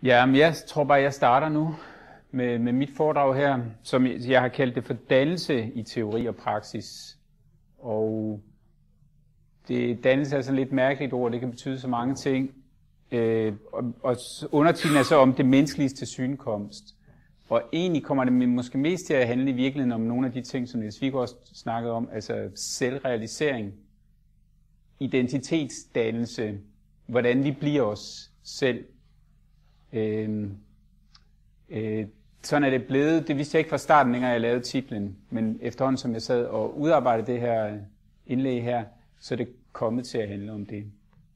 Ja, men jeg tror bare, jeg starter nu med mit foredrag her, som jeg har kaldt det for dannelse i teori og praksis. Og dannelse er sådan lidt mærkeligt ord, det kan betyde så mange ting. Og undertitlen er så om det menneskeliges tilsynekomst. Og egentlig kommer det måske mest til at handle i virkeligheden om nogle af de ting, som Niels Wiggaard snakkede om, altså selvrealisering, identitetsdannelse, hvordan vi bliver os selv. Sådan er det blevet. Det vidste jeg ikke fra starten, dengang jeg lavede titlen, men efterhånden som jeg sad og udarbejdede det her indlæg her, så er det kommet til at handle om det.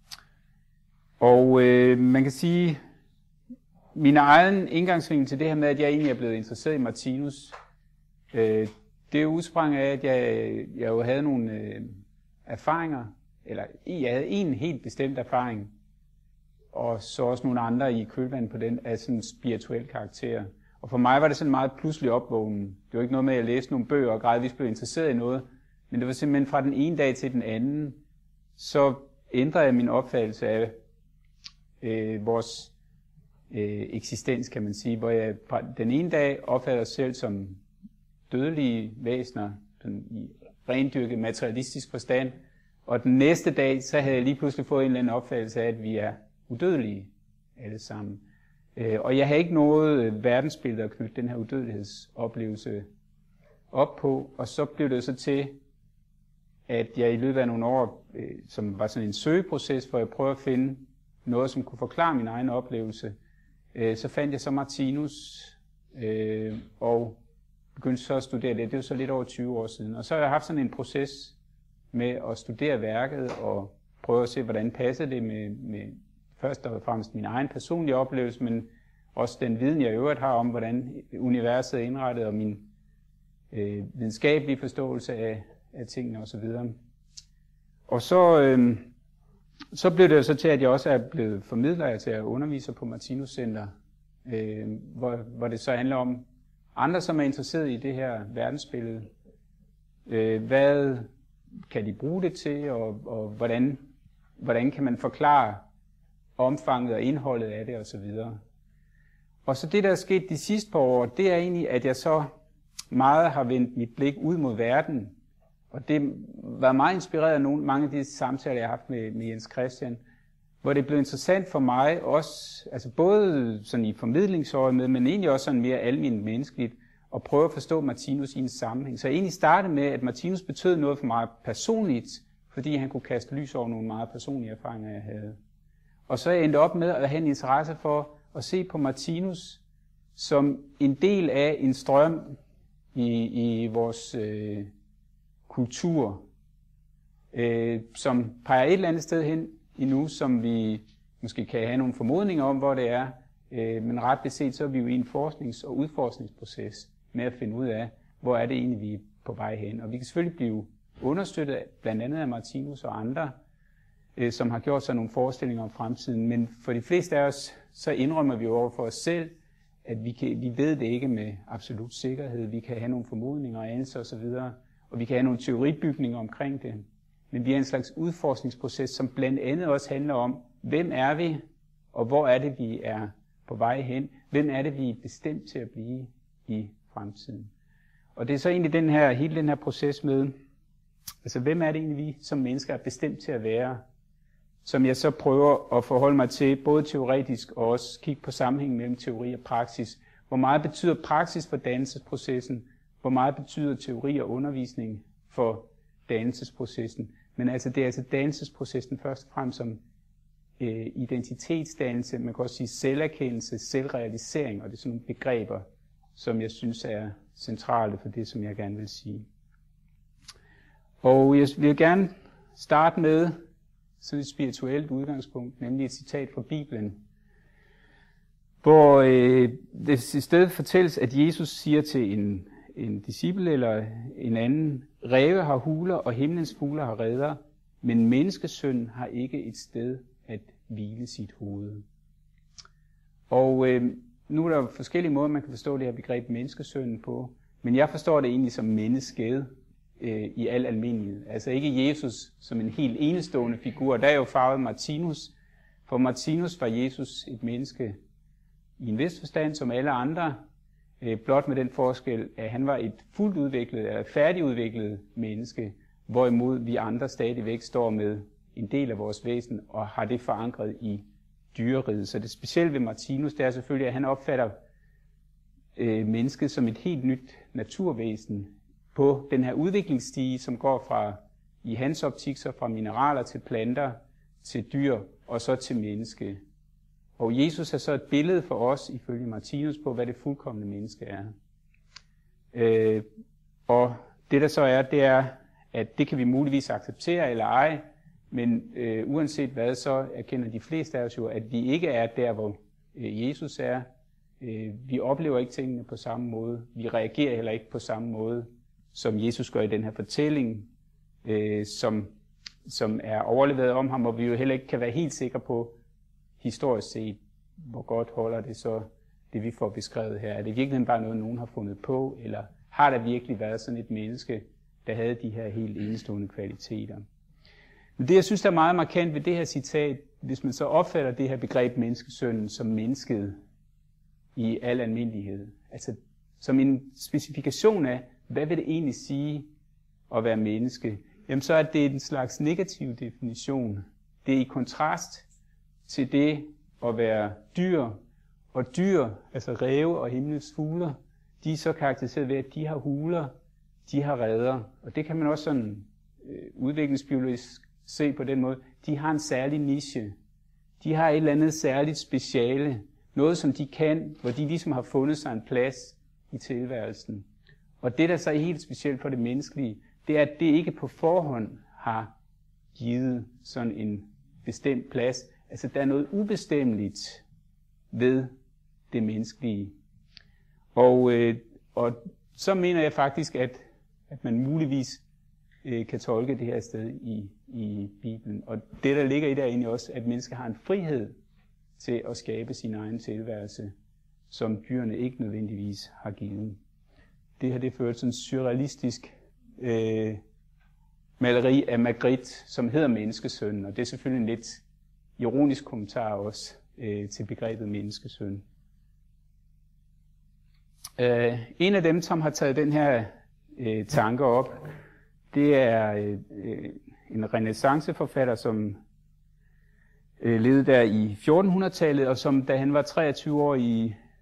Og man kan sige, min egen indgangsvinkel til det her med, at jeg egentlig er blevet interesseret i Martinus, det udsprang af, at jeg jo havde nogle erfaringer, eller jeg havde en helt bestemt erfaring, og så også nogle andre i kølvandet på den af sådan en spirituel karakter. Og for mig var det sådan meget pludselig opvågning. Det var ikke noget med, at jeg læste nogle bøger og gradvist blev interesseret i noget, men det var simpelthen fra den ene dag til den anden, så ændrede jeg min opfattelse af vores eksistens, kan man sige, hvor jeg den ene dag opfatter os selv som dødelige væsener, i rendyrket materialistisk forstand, og den næste dag, så havde jeg lige pludselig fået en eller anden opfattelse af, at vi er udødelige alle sammen. Og jeg havde ikke noget verdensbillede at knytte den her udødelighedsoplevelse op på, og så blev det så til, at jeg i løbet af nogle år, som var sådan en søgeproces, hvor jeg prøvede at finde noget, som kunne forklare min egen oplevelse, så fandt jeg så Martinus, og begyndte så at studere det. Det var så lidt over 20 år siden. Og så har jeg haft sådan en proces med at studere værket, og prøve at se, hvordan passer det med først og fremmest min egen personlige oplevelse, men også den viden, jeg i øvrigt har om, hvordan universet er indrettet, og min videnskabelige forståelse af tingene osv. Og så blev det jo så til, at jeg også er blevet formidler til at undervise på Martinus Center, hvor det så handler om andre, som er interesseret i det her verdensbillede. Hvad kan de bruge det til, og hvordan kan man forklare omfanget og indholdet af det osv. Og så det, der er sket de sidste par år, det er egentlig, at jeg så meget har vendt mit blik ud mod verden. Og det var meget inspireret af mange af de samtaler, jeg har haft med Jens Christian, hvor det blev interessant for mig også, altså både sådan i formidlingsøje med, men egentlig også sådan mere almindeligt menneskeligt, at prøve at forstå Martinus i en sammenhæng. Så jeg egentlig startede med, at Martinus betød noget for mig personligt, fordi han kunne kaste lys over nogle meget personlige erfaringer, jeg havde. Og så endte op med at have en interesse for at se på Martinus som en del af en strøm i vores kultur, som peger et eller andet sted hen endnu, som vi måske kan have nogle formodninger om, hvor det er. Men ret beset, så er vi jo i en forsknings- og udforskningsproces med at finde ud af, hvor er det egentlig, vi er på vej hen. Og vi kan selvfølgelig blive understøttet blandt andet af Martinus og andre, som har gjort sig nogle forestillinger om fremtiden. Men for de fleste af os, så indrømmer vi jo over for os selv, at vi ved det ikke med absolut sikkerhed. Vi kan have nogle formodninger og anelser osv., og vi kan have nogle teoribygninger omkring det. Men vi er en slags udforskningsproces, som blandt andet også handler om, hvem er vi, og hvor er det, vi er på vej hen? Hvem er det, vi er bestemt til at blive i fremtiden? Og det er så egentlig hele den her proces med, altså hvem er det egentlig, vi som mennesker er bestemt til at være, som jeg så prøver at forholde mig til, både teoretisk og også kigge på sammenhængen mellem teori og praksis. Hvor meget betyder praksis for dannelsesprocessen? Hvor meget betyder teori og undervisning for dannelsesprocessen? Men altså, det er altså dannelsesprocessen først og fremmest som identitetsdannelse, man kan også sige selverkendelse, selvrealisering, og det er sådan nogle begreber, som jeg synes er centrale for det, som jeg gerne vil sige. Og jeg vil gerne starte med sådan et spirituelt udgangspunkt, nemlig et citat fra Bibelen, hvor det i stedet fortælles, at Jesus siger til en disciple eller en anden, ræve har huler, og himlens fugle har reder, men menneskesønnen har ikke et sted at hvile sit hoved. Og nu er der forskellige måder, man kan forstå det her begreb menneskesønnen på, men jeg forstår det egentlig som mennesket i al almindelighed. Altså ikke Jesus som en helt enestående figur. Der er jo farvet Martinus. For Martinus var Jesus et menneske, i en vis forstand som alle andre, blot med den forskel, at han var et fuldt udviklet eller færdigudviklet menneske, hvorimod vi andre stadigvæk står med en del af vores væsen og har det forankret i dyreriget. Så det specielle ved Martinus, det er selvfølgelig, at han opfatter mennesket som et helt nyt naturvæsen på den her udviklingsstige, som går fra, i hans optik, så fra mineraler til planter, til dyr og så til menneske. Og Jesus er så et billede for os, ifølge Martinus, på hvad det fuldkomne menneske er. Og det der så er, det er, at det kan vi muligvis acceptere eller ej, men uanset hvad, så erkender de fleste af os jo, at vi ikke er der, hvor Jesus er. Vi oplever ikke tingene på samme måde. Vi reagerer heller ikke på samme måde, som Jesus gør i den her fortælling, som er overleveret om ham, og vi jo heller ikke kan være helt sikre på, historisk set, hvor godt holder det så, det vi får beskrevet her. Er det virkelig bare noget, nogen har fundet på, eller har der virkelig været sådan et menneske, der havde de her helt enestående kvaliteter? Men det, jeg synes, der er meget markant ved det her citat, hvis man så opfatter det her begreb menneskesønnen som mennesket i al almindelighed, altså som en specifikation af, hvad vil det egentlig sige at være menneske, jamen så er det en slags negativ definition. Det er i kontrast til det at være dyr, og dyr, altså ræve og himlens fugler, de er så karakteriseret ved, at de har huler, de har reder, og det kan man også sådan udviklingsbiologisk se på den måde. De har en særlig niche. De har et eller andet særligt speciale, noget som de kan, hvor de ligesom har fundet sig en plads i tilværelsen. Og det, der så er helt specielt for det menneskelige, det er, at det ikke på forhånd har givet sådan en bestemt plads. Altså, der er noget ubestemmeligt ved det menneskelige. Og så mener jeg faktisk, at man muligvis kan tolke det her sted i Bibelen. Og det, der ligger i det, er egentlig også, at mennesker har en frihed til at skabe sin egen tilværelse, som dyrene ikke nødvendigvis har givet. Det her, det fører sådan en surrealistisk maleri af Magritte, som hedder Menneskesønnen, og det er selvfølgelig en lidt ironisk kommentar også til begrebet menneskesøn. En af dem, som har taget den her tanke op, det er en renæssanceforfatter, som levede der i 1400-tallet, og som da han var 23 år i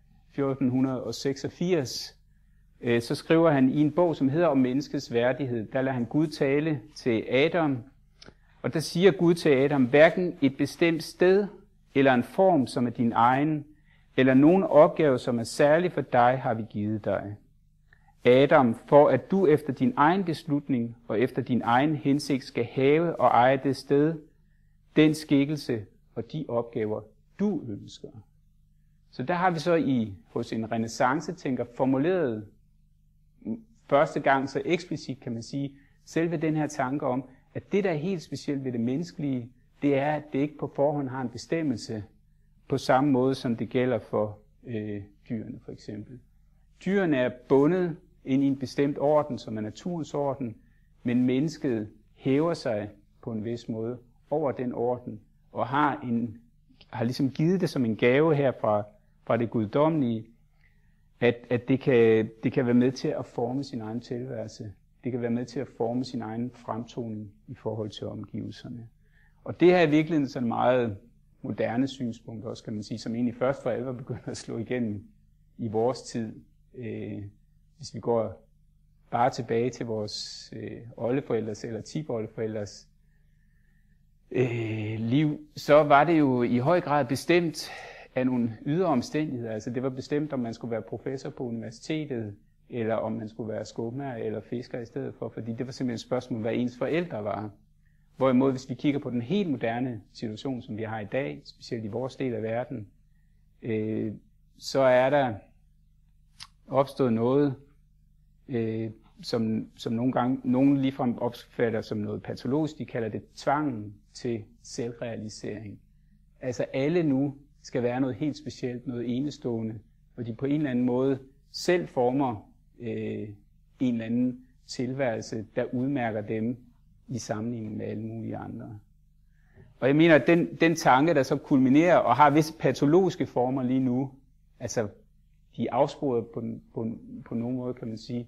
1486, så skriver han i en bog, som hedder Om menneskets værdighed, der lader han Gud tale til Adam, og der siger Gud til Adam, hverken et bestemt sted, eller en form, som er din egen, eller nogen opgave, som er særlig for dig, har vi givet dig. Adam, for at du efter din egen beslutning og efter din egen hensigt skal have og eje det sted, den skikkelse og de opgaver, du ønsker. Så der har vi så hos en renæssancetænker formuleret første gang så eksplicit, kan man sige, selve den her tanke om, at det, der er helt specielt ved det menneskelige, det er, at det ikke på forhånd har en bestemmelse på samme måde, som det gælder for dyrene for eksempel. Dyrene er bundet ind i en bestemt orden, som er naturens orden, men mennesket hæver sig på en vis måde over den orden, og har ligesom givet det som en gave her fra det guddommelige, at det kan være med til at forme sin egen tilværelse. Det kan være med til at forme sin egen fremtoning i forhold til omgivelserne. Og det her er virkelig sådan meget moderne synspunkt også, kan man sige, som egentlig først for alvor begynder at slå igennem i vores tid. Hvis vi går bare tilbage til vores oldeforældres eller tipoldeforældres liv, så var det jo i høj grad bestemt af nogle ydre omstændigheder. Altså det var bestemt, om man skulle være professor på universitetet, eller om man skulle være skummer eller fisker i stedet for, fordi det var simpelthen et spørgsmål, hvad ens forældre var. Hvorimod, hvis vi kigger på den helt moderne situation, som vi har i dag, specielt i vores del af verden, så er der opstået noget, som nogen ligefrem opfatter som noget patologisk. De kalder det tvangen til selvrealisering. Altså alle nu skal være noget helt specielt, noget enestående, og de på en eller anden måde selv former en eller anden tilværelse, der udmærker dem i sammenligning med alle mulige andre. Og jeg mener, at den tanke, der så kulminerer og har visse patologiske former lige nu, altså de er afsporet på nogen måde, kan man sige.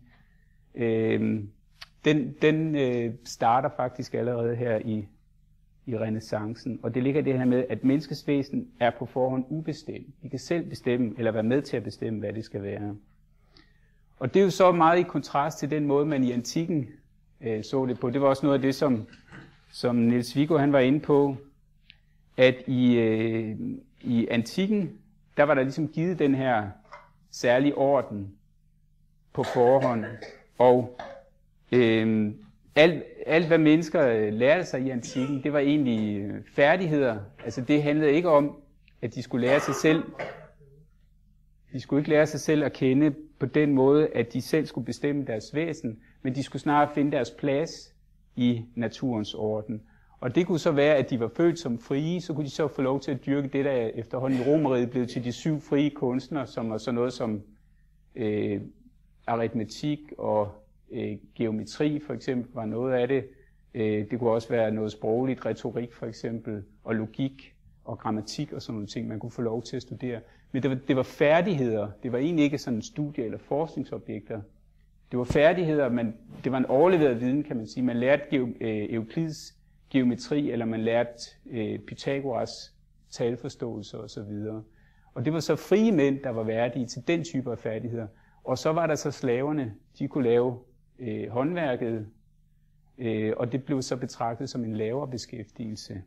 Den starter faktisk allerede her i renæssancen, og det ligger det her med, at menneskets væsen er på forhånd ubestemt. Vi kan selv bestemme, eller være med til at bestemme, hvad det skal være. Og det er jo så meget i kontrast til den måde, man i antikken så det på. Det var også noget af det, som Niels Viggo han var inde på, at i antikken, der var der ligesom givet den her særlige orden på forhånd, og alt hvad mennesker lærte sig i antikken, det var egentlig færdigheder. Altså det handlede ikke om, at de skulle lære sig selv. De skulle ikke lære sig selv at kende på den måde, at de selv skulle bestemme deres væsen, men de skulle snarere finde deres plads i naturens orden. Og det kunne så være, at de var født som frie, så kunne de så få lov til at dyrke det, der efterhånden i Romerriget blev til de 7 frie kunstnere, som var sådan noget som aritmetik og geometri for eksempel var noget af det. Det kunne også være noget sprogligt, retorik for eksempel, og logik og grammatik og sådan nogle ting, man kunne få lov til at studere. Men det var færdigheder. Det var egentlig ikke sådan studie- eller forskningsobjekter. Det var færdigheder, men det var en overleveret viden, kan man sige. Man lærte Euklids geometri, eller man lærte Pythagoras talforståelse osv. Og det var så frie mænd, der var værdige til den type af færdigheder. Og så var der så slaverne, de kunne lave håndværket, og det blev så betragtet som en lavere beskæftigelse.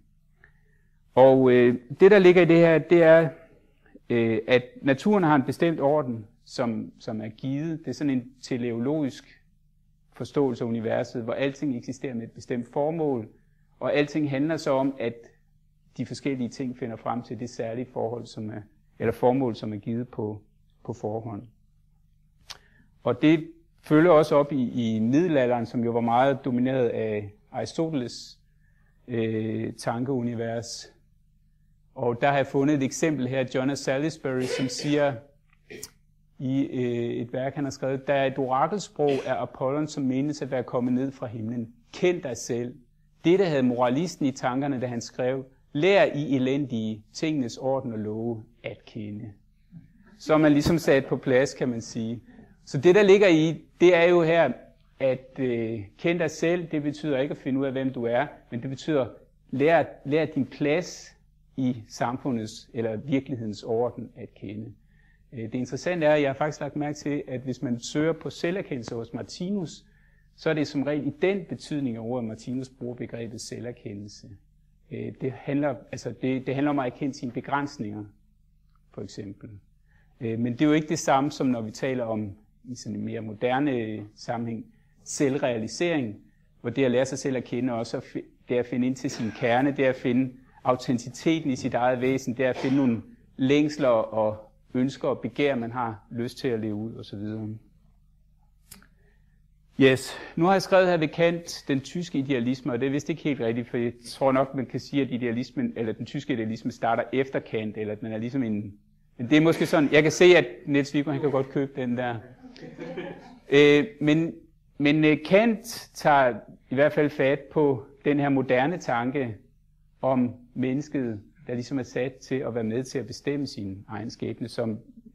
Og det, der ligger i det her, det er, at naturen har en bestemt orden, som er givet. Det er sådan en teleologisk forståelse af universet, hvor alting eksisterer med et bestemt formål, og alting handler så om, at de forskellige ting finder frem til det særlige forhold, eller formål, som er givet på forhånd. Og det følger også op i middelalderen, som jo var meget domineret af Aristoteles tankeunivers. Og der har jeg fundet et eksempel her, John af Salisbury, som siger i et værk, han har skrevet, der er et orakelsprog af Apollon, som menes at være kommet ned fra himlen. Kend dig selv. Dette havde moralisten i tankerne, da han skrev, lær i elendige tingenes orden og love at kende. Så er man ligesom sat på plads, kan man sige. Så det, der ligger i, det er jo her, at kend dig selv, det betyder ikke at finde ud af, hvem du er, men det betyder, lær din plads i samfundets eller virkelighedens orden at kende. Det interessante er, at jeg har faktisk lagt mærke til, at hvis man søger på selverkendelse hos Martinus, så er det som regel i den betydning af ordet, Martinus bruger begrebet selverkendelse. Det handler om at erkende sine begrænsninger, for eksempel. Men det er jo ikke det samme, som når vi taler om i sådan en mere moderne sammenhæng, selvrealisering, hvor det at lære sig selv at kende også, det er at finde ind til sin kerne, det er at finde autenticiteten i sit eget væsen, det er at finde nogle længsler og ønsker og begær, man har lyst til at leve ud osv. Yes, nu har jeg skrevet her ved Kant den tyske idealisme, og det er vist ikke helt rigtigt, for jeg tror nok, man kan sige, at idealismen, eller den tyske idealisme starter efter Kant, eller at man er ligesom en... Men det er måske sådan, jeg kan se, at Niels Viggo, han kan godt købe den der. Men Kant tager i hvert fald fat på den her moderne tanke om mennesket, der ligesom er sat til at være med til at bestemme sin egen skæbne, som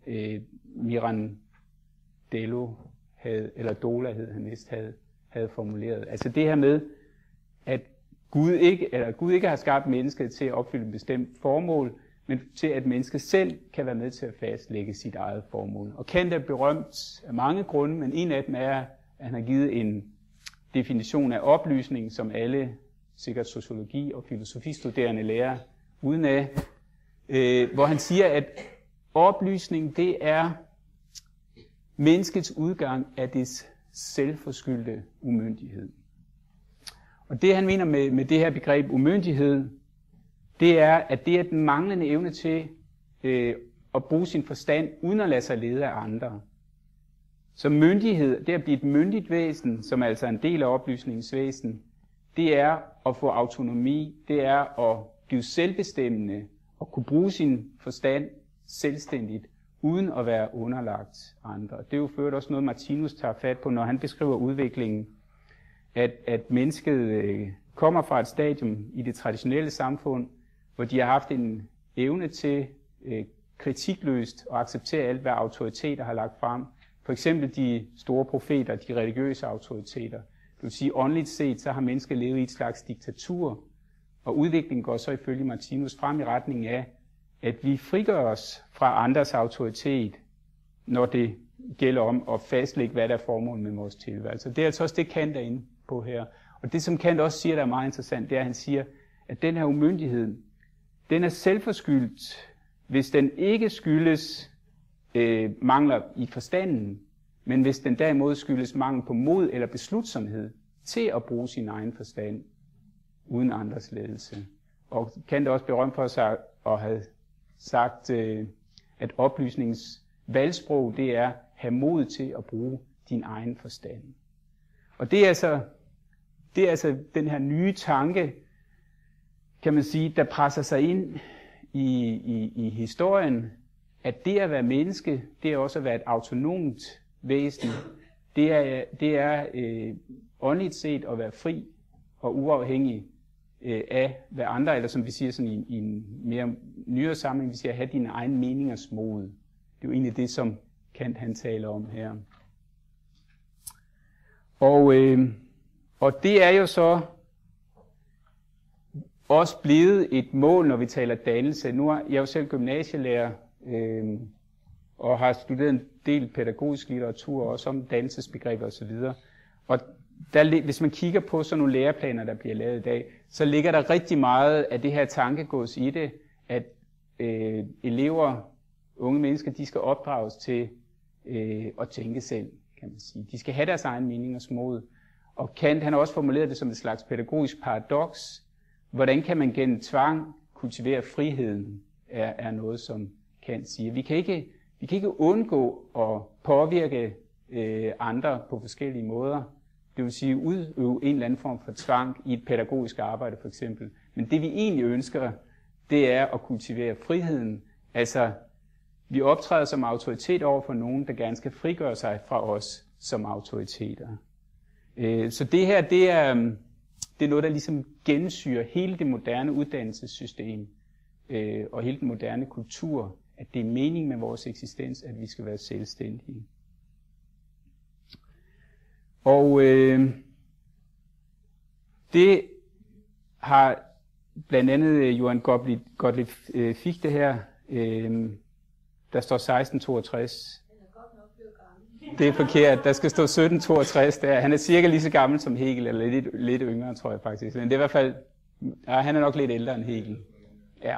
Mirandello havde, eller Dola hed han vist, havde formuleret. Altså det her med, at Gud ikke har skabt mennesket til at opfylde et bestemt formål, men til at mennesket selv kan være med til at fastlægge sit eget formål. Og Kant er berømt af mange grunde, men en af dem er, at han har givet en definition af oplysning, som alle sikkert sociologi- og filosofistuderende lærer udenad, hvor han siger, at oplysning, det er menneskets udgang af dets selvforskyldte umyndighed. Og det han mener med det her begreb umyndighed, det er, at det er den manglende evne til at bruge sin forstand, uden at lade sig lede af andre. Så myndighed, det at blive et myndigt væsen, som er altså en del af oplysningens væsen, det er at få autonomi, det er at blive selvbestemmende, og kunne bruge sin forstand selvstændigt, uden at være underlagt andre. Det er jo ført også noget, Martinus tager fat på, når han beskriver udviklingen, at mennesket kommer fra et stadium i det traditionelle samfund, hvor de har haft en evne til kritikløst og acceptere alt, hvad autoriteter har lagt frem. For eksempel de store profeter, de religiøse autoriteter. Det vil sige, åndeligt set, så har mennesker levet i et slags diktatur, og udviklingen går så ifølge Martinus frem i retning af, at vi frigør os fra andres autoritet, når det gælder om at fastlægge, hvad der er formålet med vores tilværelse. Det er altså også det, Kant er inde på her. Og det, som Kant også siger, der er meget interessant, det er, at han siger, at den her umyndighed, den er selvforskyldt, hvis den ikke skyldes mangler i forstanden, men hvis den derimod skyldes mangel på mod eller beslutsomhed til at bruge sin egen forstand uden andres ledelse. Og Kant er også berømt for sig at have sagt, at oplysningens valgsprog, det er have mod til at bruge din egen forstand. Og det er altså den her nye tanke, kan man sige, der presser sig ind i historien, at det at være menneske, det er også at være et autonomt væsen. Det er åndeligt set at være fri og uafhængig af hvad andre, eller som vi siger sådan i en mere nyere sammenhæng, vi siger at have dine egne meningers mod. Det er jo egentlig det, som Kant han taler om her. Og det er jo så også blevet et mål, når vi taler dannelse. Nu er jeg jo selv gymnasielærer og har studeret en del pædagogisk litteratur, også om dannelsesbegreber osv. Og der, hvis man kigger på sådan nogle læreplaner, der bliver lavet i dag, så ligger der rigtig meget af det her tankegods i det, at elever, unge mennesker, de skal opdrages til at tænke selv, kan man sige. De skal have deres egen meningers mod. Og Kant han har også formuleret det som et slags pædagogisk paradoks. Hvordan kan man gennem tvang kultivere friheden, er noget, som Kant siger. Vi kan ikke undgå at påvirke andre på forskellige måder. Det vil sige udøve en eller anden form for tvang i et pædagogisk arbejde for eksempel. Men det vi egentlig ønsker, det er at kultivere friheden. Altså, vi optræder som autoritet over for nogen, der gerne skal frigøre sig fra os som autoriteter. Så det her, det er noget, der ligesom gensyrer hele det moderne uddannelsessystem og hele den moderne kultur, at det er meningen med vores eksistens, at vi skal være selvstændige. Og det har blandt andet Johann Gottlieb Fichte her, der står 1662. Det er forkert, der skal stå 1762 der. Han er cirka lige så gammel som Hegel, eller lidt yngre, tror jeg faktisk. Men det er i hvert fald, han er nok lidt ældre end Hegel. Ja.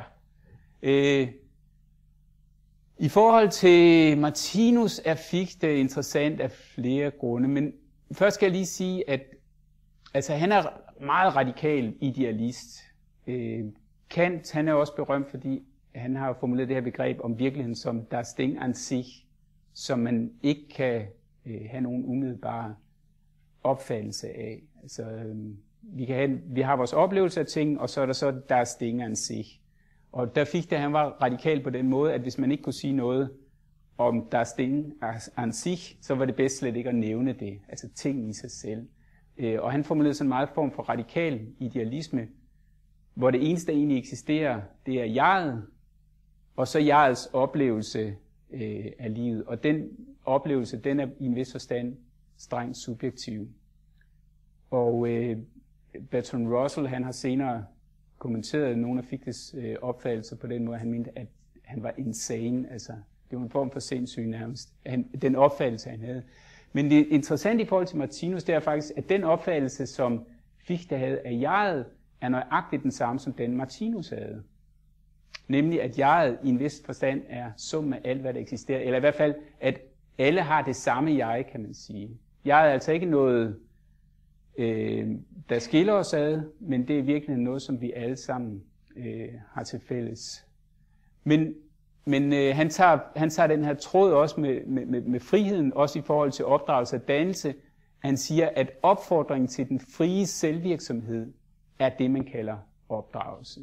I forhold til Martinus er Fichte interessant af flere grunde, men først skal jeg lige sige, at altså, han er meget radikal idealist. Kant, han er også berømt, fordi han har formuleret det her begreb om virkeligheden som das Ding an sich, som man ikke kan have nogen umiddelbare opfattelse af. Altså, vi har vores oplevelse af ting, og så er der så das Ding an sich. Og der fik det, han var radikal på den måde, at hvis man ikke kunne sige noget om das Ding an sich, så var det bedst slet ikke at nævne det, altså ting i sig selv. Og han formulerede sådan en meget form for radikal idealisme, hvor det eneste, der egentlig eksisterer, det er jeget, og så jegets oplevelse af livet. Og den oplevelse, den er i en vis forstand strengt subjektiv. Og Bertrand Russell, han har senere kommenteret nogle af Fichtes opfattelser på den måde, han mente, at han var insane, altså det var en form for sindssyg nærmest, den opfattelse, han havde. Men det interessante i forhold til Martinus, det er faktisk, at den opfattelse, som Fichte havde af jeget, er nøjagtigt den samme, som den Martinus havde. Nemlig, at jeget i en vis forstand er summen af alt, hvad der eksisterer, eller i hvert fald, at alle har det samme jeg, kan man sige. Jeget er altså ikke noget, der skiller os ad, men det er virkelig noget, som vi alle sammen har til fælles. Men han tager den her tråd også med friheden, også i forhold til opdragelse og dannelse. Han siger, at opfordringen til den frie selvvirksomhed er det, man kalder opdragelse.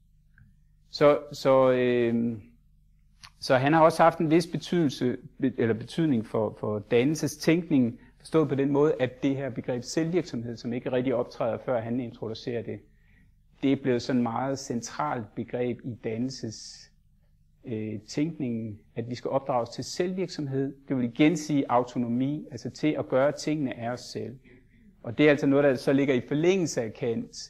Så han har også haft en vis betydning for dannelsestænkningen, forstået på den måde, at det her begreb selvvirksomhed, som ikke rigtig optræder før han introducerer det, det er blevet sådan et meget centralt begreb i tænkningen, at vi skal opdrages til selvvirksomhed. Det vil igen sige autonomi, altså til at gøre tingene af os selv. Og det er altså noget, der så ligger i forlængelse af Kant.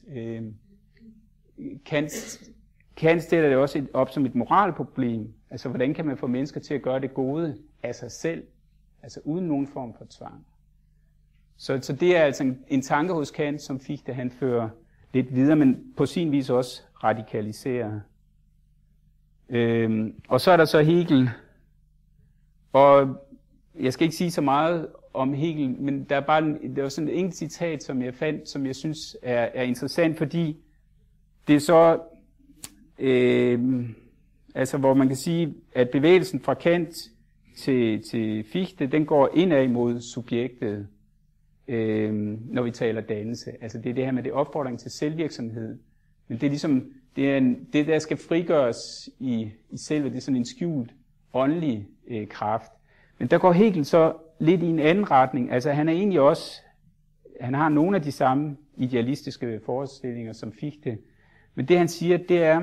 Kant stiller det også op som et moralproblem. Altså, hvordan kan man få mennesker til at gøre det gode af sig selv? Altså, uden nogen form for tvang. Så det er altså en tanke hos Kant, som Fichte han fører lidt videre, men på sin vis også radikaliserer. Og så er der så Hegel. Og jeg skal ikke sige så meget om Hegel, men der var sådan et enkelt citat, som jeg fandt, som jeg synes er interessant, fordi det er så, altså hvor man kan sige, at bevægelsen fra Kant til Fichte, den går indad imod subjektet, når vi taler dannelse. Altså det er det her med det opfordring til selvvirksomhed. Men det er ligesom, det der skal frigøres i selve, det er sådan en skjult åndelig kraft. Men der går Hegel så lidt i en anden retning. Altså han er egentlig også, han har nogle af de samme idealistiske forestillinger som Fichte. Men det han siger, det er,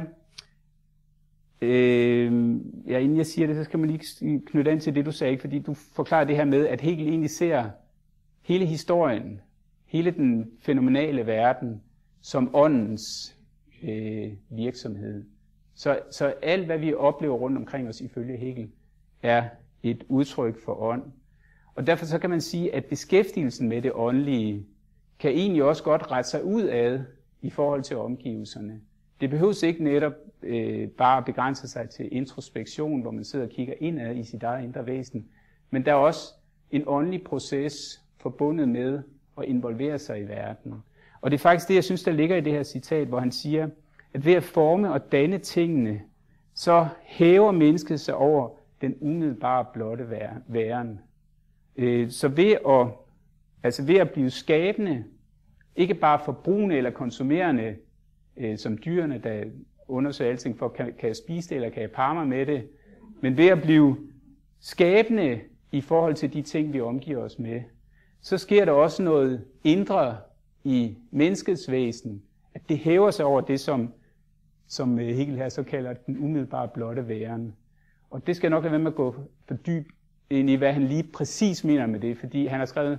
inden jeg siger det, så skal man lige knytte an til det, du sagde, fordi du forklarer det her med, at Hegel egentlig ser hele historien, hele den fænomenale verden, som åndens virksomhed. Så alt, hvad vi oplever rundt omkring os ifølge Hegel, er et udtryk for ånd. Og derfor så kan man sige, at beskæftigelsen med det åndelige kan egentlig også godt rette sig ud af i forhold til omgivelserne. Det behøves ikke netop bare begrænse sig til introspektion, hvor man sidder og kigger indad i sit eget indre væsen, men der er også en åndelig proces forbundet med at involvere sig i verden. Og det er faktisk det, jeg synes, der ligger i det her citat, hvor han siger, at ved at forme og danne tingene, så hæver mennesket sig over den umiddelbare blotte væren. Så ved at blive skabende, ikke bare forbrugende eller konsumerende, som dyrene, der undersøger alting for, kan jeg spise det, eller kan jeg parre mig med det, men ved at blive skabende i forhold til de ting, vi omgiver os med, så sker der også noget indre i menneskets væsen, at det hæver sig over det, som Hegel her så kalder den umiddelbare blotte væren. Og det skal nok lade være med at gå for dybt ind i, hvad han lige præcis mener med det, fordi han har skrevet,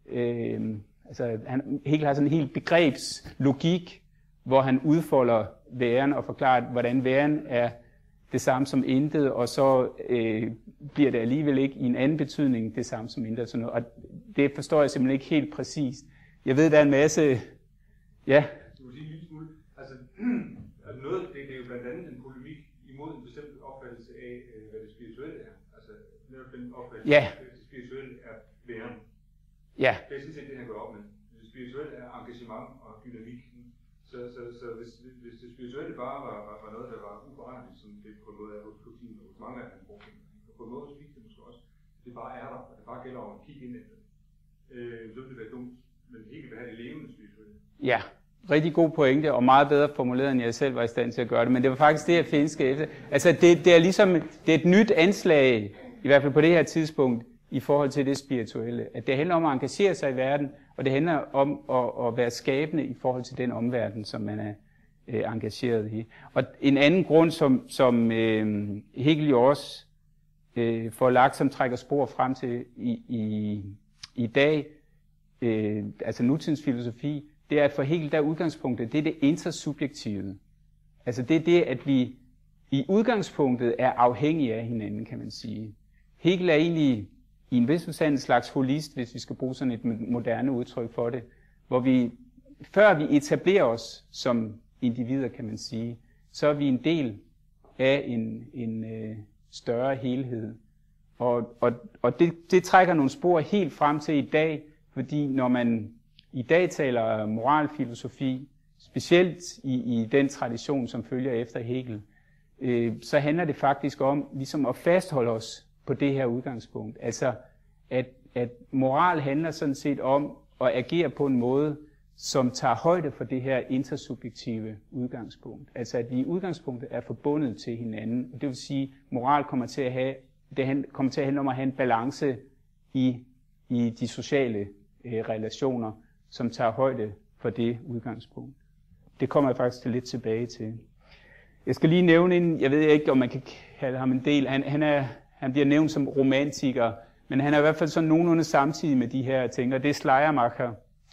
Hegel har sådan en helt begrebslogik, hvor han udfolder væren og forklarer, hvordan væren er det samme som intet, og så bliver det alligevel ikke i en anden betydning det samme som intet. Sådan noget. Og det forstår jeg simpelthen ikke helt præcist. Jeg ved, der er en masse... Ja? Du vil sige en lille smule. Altså noget, det er jo blandt andet en polemik imod en bestemt opfattelse af, hvad det spirituelle er. Altså netop den opfattelse, ja. At det spirituelle er væren. Ja. Det er sådan set det, han går op med. Det spirituelle er engagement og dynamik. Så hvis det spirituelle bare var noget, der var uforanderligt, som det på en måde er hos Putin og hos mange af hans brugere, og på en måde hos Fichte måske også, det bare er der, og det bare gælder om at kigge ind efter det, så vil det være dumt, men ikke vil have det levende spirituelle. Ja, rigtig god pointe, og meget bedre formuleret, end jeg selv var i stand til at gøre det, men det var faktisk det, jeg finske efter. Altså, det er ligesom, det er et nyt anslag, i hvert fald på det her tidspunkt, i forhold til det spirituelle. At det handler om at engagere sig i verden, og det handler om at være skabende i forhold til den omverden, som man er engageret i. Og en anden grund, som Hegel jo også får lagt, som trækker spor frem til i dag, altså nutidens filosofi, det er, at for Hegel der udgangspunktet, det er det intersubjektive. Altså det er det, at vi i udgangspunktet er afhængige af hinanden, kan man sige. Hegel er egentlig i en vis forstand en slags holist, hvis vi skal bruge sådan et moderne udtryk for det, hvor vi, før vi etablerer os som individer, kan man sige, så er vi en del af en større helhed. Og det trækker nogle spor helt frem til i dag, fordi når man i dag taler moralfilosofi, specielt i den tradition, som følger efter Hegel, så handler det faktisk om ligesom at fastholde os på det her udgangspunkt. Altså, at moral handler sådan set om at agere på en måde, som tager højde for det her intersubjektive udgangspunkt. Altså, at vi i udgangspunktet er forbundet til hinanden. Og det vil sige, at moral kommer til at handle om at have en balance i de sociale relationer, som tager højde for det udgangspunkt. Det kommer jeg faktisk lidt tilbage til. Jeg skal lige nævne en, jeg ved ikke, om man kan kalde ham en del. Han bliver nævnt som romantiker, men han er i hvert fald sådan nogenlunde samtidig med de her ting, og det er Schleiermacher.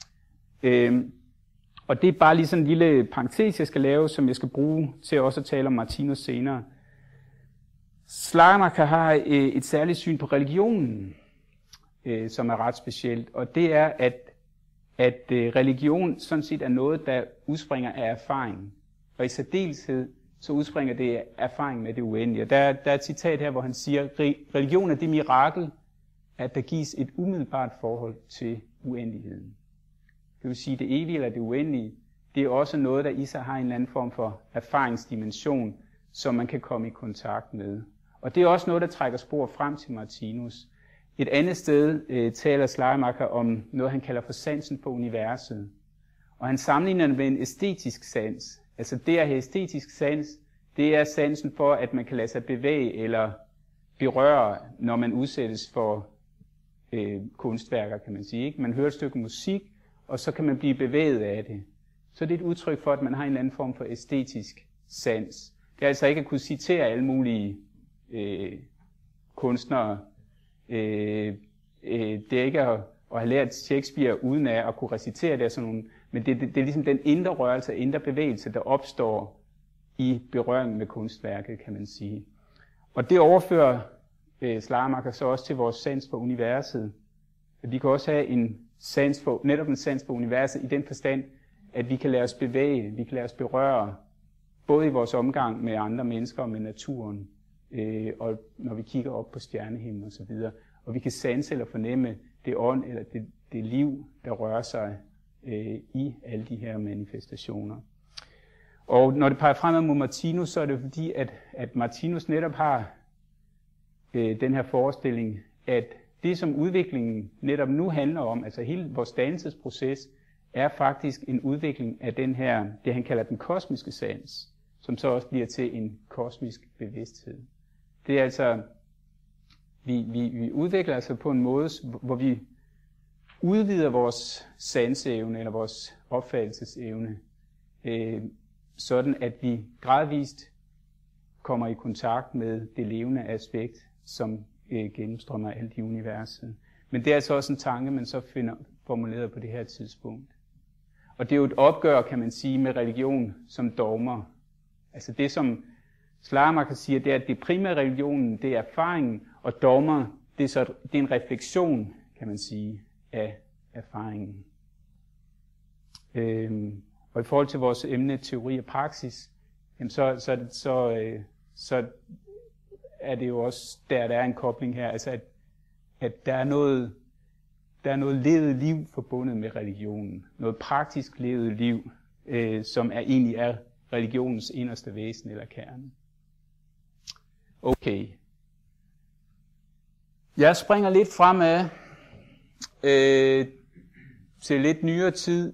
Og det er bare lige sådan en lille parentes, jeg skal lave, som jeg skal bruge til også at tale om Martinus senere. Schleiermacher har et særligt syn på religionen, som er ret specielt, og det er, at religion sådan set er noget, der udspringer af erfaring. Og i særdeleshed, så udspringer det af erfaring med det uendelige. Og der er et citat her, hvor han siger, religion er det mirakel, at der gives et umiddelbart forhold til uendeligheden. Det vil sige, det evige eller det uendelige, det er også noget, der i sig har en eller anden form for erfaringsdimension, som man kan komme i kontakt med. Og det er også noget, der trækker spor frem til Martinus. Et andet sted taler Schleiermacher om noget, han kalder for sansen for universet. Og han sammenligner det med en æstetisk sans. Altså det at have æstetisk sans, det er sansen for, at man kan lade sig bevæge eller berøre, når man udsættes for kunstværker, kan man sige. Ikke? Man hører et stykke musik, og så kan man blive bevæget af det. Så det er et udtryk for, at man har en eller anden form for æstetisk sans. Det er altså ikke at kunne citere alle mulige kunstnere. Det er ikke at have lært Shakespeare uden at kunne recitere det, sådan nogle, men det er ligesom den indre rørelse, indre bevægelse, der opstår i berøring med kunstværket, kan man sige. Og det overfører Schleiermacher så også til vores sans for universet. Vi kan også have netop en sans for universet i den forstand, at vi kan lade os bevæge, vi kan lade os berøre, både i vores omgang med andre mennesker og med naturen, og når vi kigger op på stjernehimlen og så videre. Og vi kan sanse eller fornemme det ånd eller det liv, der rører sig i alle de her manifestationer. Og når det peger fremad mod Martinus, så er det fordi, at Martinus netop har den her forestilling, at det som udviklingen netop nu handler om, altså hele vores dannelsesproces, er faktisk en udvikling af den her, det han kalder den kosmiske sans, som så også bliver til en kosmisk bevidsthed. Det er altså, vi udvikler altså på en måde, hvor vi udvider vores sanseevne eller vores opfattelsesevne, sådan at vi gradvist kommer i kontakt med det levende aspekt, som gennemstrømmer alt i universet. Men det er altså også en tanke, man så finder formuleret på det her tidspunkt. Og det er jo et opgør, kan man sige, med religion som dogmer. Altså det, som Schleiermacher siger, det er, at det primære religionen, det er erfaringen, og dogmer, det er en refleksion, kan man sige, af erfaringen. Og i forhold til vores emne, teori og praksis, jamen så er det jo også, der er en kobling her, altså at der er noget levet liv forbundet med religionen. Noget praktisk levet liv, som egentlig er religionens inderste væsen eller kerne. Okay. Jeg springer lidt fremad til lidt nyere tid,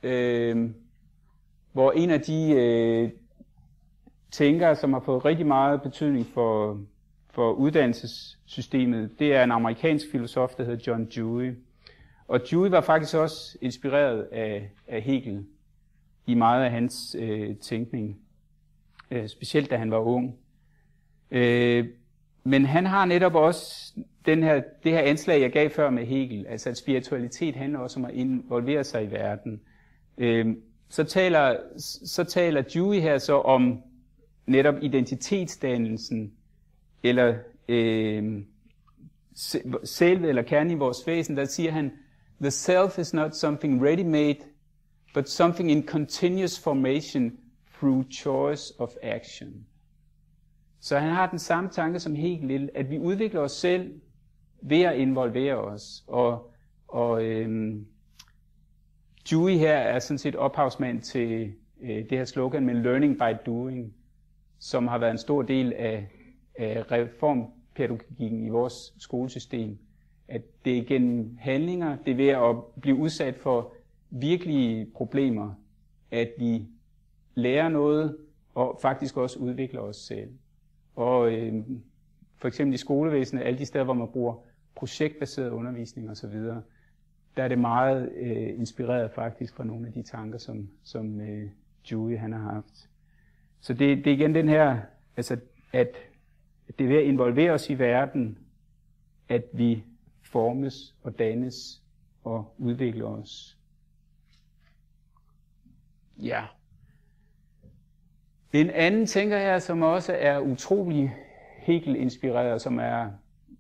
hvor en af de tænkere, som har fået rigtig meget betydning for uddannelsessystemet, det er en amerikansk filosof, der hedder John Dewey. Og Dewey var faktisk også inspireret af Hegel i meget af hans tænkning, specielt da han var ung. Men han har netop også det her anslag, jeg gav før med Hegel, altså at spiritualitet handler også om at involvere sig i verden. Så taler Dewey her så om netop identitetsdannelsen, eller selve eller kernen i vores væsen. Der siger han, the self is not something ready-made, but something in continuous formation through choice of action. Så han har den samme tanke som Hegel, at vi udvikler os selv ved at involvere os. Og Dewey her er sådan set ophavsmand til det her slogan med learning by doing, som har været en stor del af reformpædagogikken i vores skolesystem. At det er gennem handlinger, det er ved at blive udsat for virkelige problemer, at vi lærer noget og faktisk også udvikler os selv. Og for eksempel i skolevæsenet, alle de steder, hvor man bruger projektbaseret undervisning osv., der er det meget inspireret faktisk fra nogle af de tanker, som Dewey han har haft. Så det er igen den her, altså at det er ved at involvere os i verden, at vi formes og dannes og udvikler os. Ja. En anden tænker her, som også er utrolig Hegel-inspireret, som er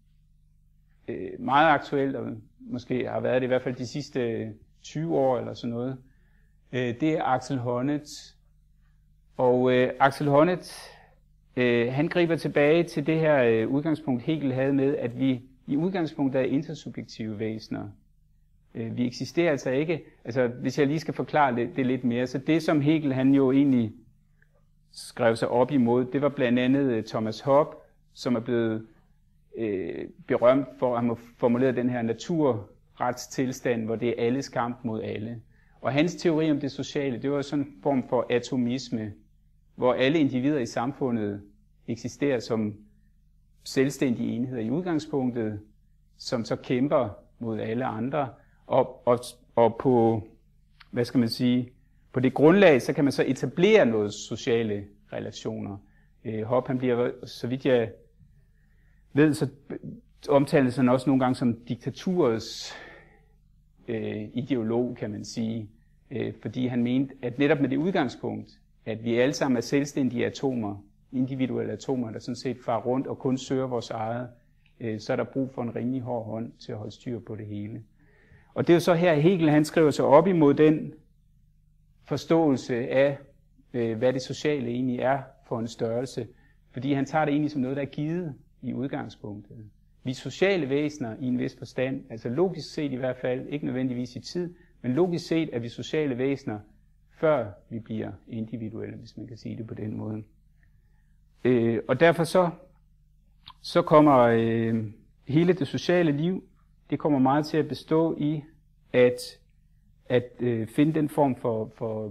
meget aktuelt, og måske har været det i hvert fald de sidste 20 år eller sådan noget, det er Axel Honneth. Og Axel Honneth, han griber tilbage til det her udgangspunkt, Hegel havde med, at vi i udgangspunktet er intersubjektive væsener. Vi eksisterer altså ikke, altså hvis jeg lige skal forklare det lidt mere, så det som Hegel han jo egentlig skrev sig op imod, det var blandt andet Thomas Hobbes, som er blevet berømt for at have formuleret den her naturretstilstand, hvor det er alles kamp mod alle. Og hans teori om det sociale, det var sådan en form for atomisme, hvor alle individer i samfundet eksisterer som selvstændige enheder i udgangspunktet, som så kæmper mod alle andre, og på, hvad skal man sige, på det grundlag, så kan man så etablere noget sociale relationer. Hobbes, han bliver, så vidt jeg ved, så omtales han også nogle gange som diktaturets ideolog, kan man sige, fordi han mente, at netop med det udgangspunkt, at vi alle sammen er selvstændige atomer, individuelle atomer, der sådan set farer rundt og kun søger vores eget, så er der brug for en rimelig hård hånd til at holde styr på det hele. Og det er jo så her, Hegel han skriver sig op imod den forståelse af, hvad det sociale egentlig er for en størrelse, fordi han tager det egentlig som noget, der er givet i udgangspunktet. Vi er sociale væsener i en vis forstand, altså logisk set i hvert fald, ikke nødvendigvis i tid, men logisk set er vi sociale væsener, før vi bliver individuelle, hvis man kan sige det på den måde. Og derfor så kommer hele det sociale liv, det kommer meget til at bestå i at finde den form for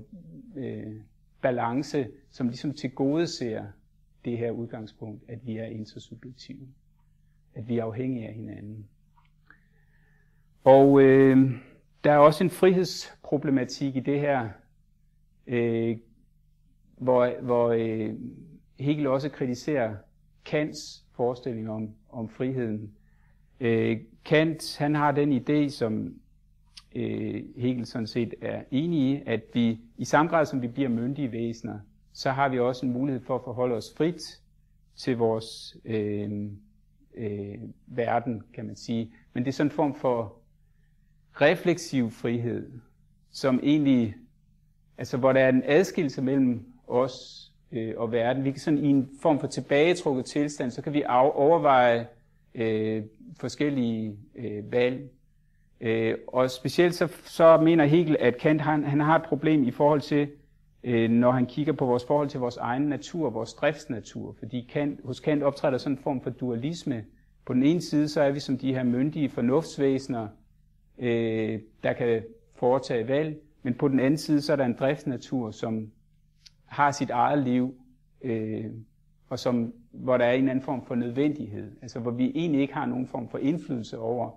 balance, som ligesom tilgodeser det her udgangspunkt, at vi er intersubjektive, at vi er afhængige af hinanden. Og der er også en frihedsproblematik i det her, hvor Hegel også kritiserer Kants forestilling om friheden. Kant, han har den idé, som Hegel sådan set er enig i, at vi i samme grad som vi bliver myndige væsener, så har vi også en mulighed for at forholde os frit til vores verden, kan man sige. Men det er sådan en form for refleksiv frihed, som egentlig, altså hvor der er en adskillelse mellem os og verden. Vi kan sådan i en form for tilbagetrukket tilstand, så kan vi overveje forskellige valg. Og specielt så mener Hegel, at Kant han har et problem i forhold til, når han kigger på vores forhold til vores egen natur, vores driftsnatur. Fordi hos Kant optræder sådan en form for dualisme. På den ene side, så er vi som de her myndige fornuftsvæsener, der kan foretage valg. Men på den anden side, så er der en driftsnatur, som har sit eget liv, og hvor der er en anden form for nødvendighed. Altså hvor vi egentlig ikke har nogen form for indflydelse over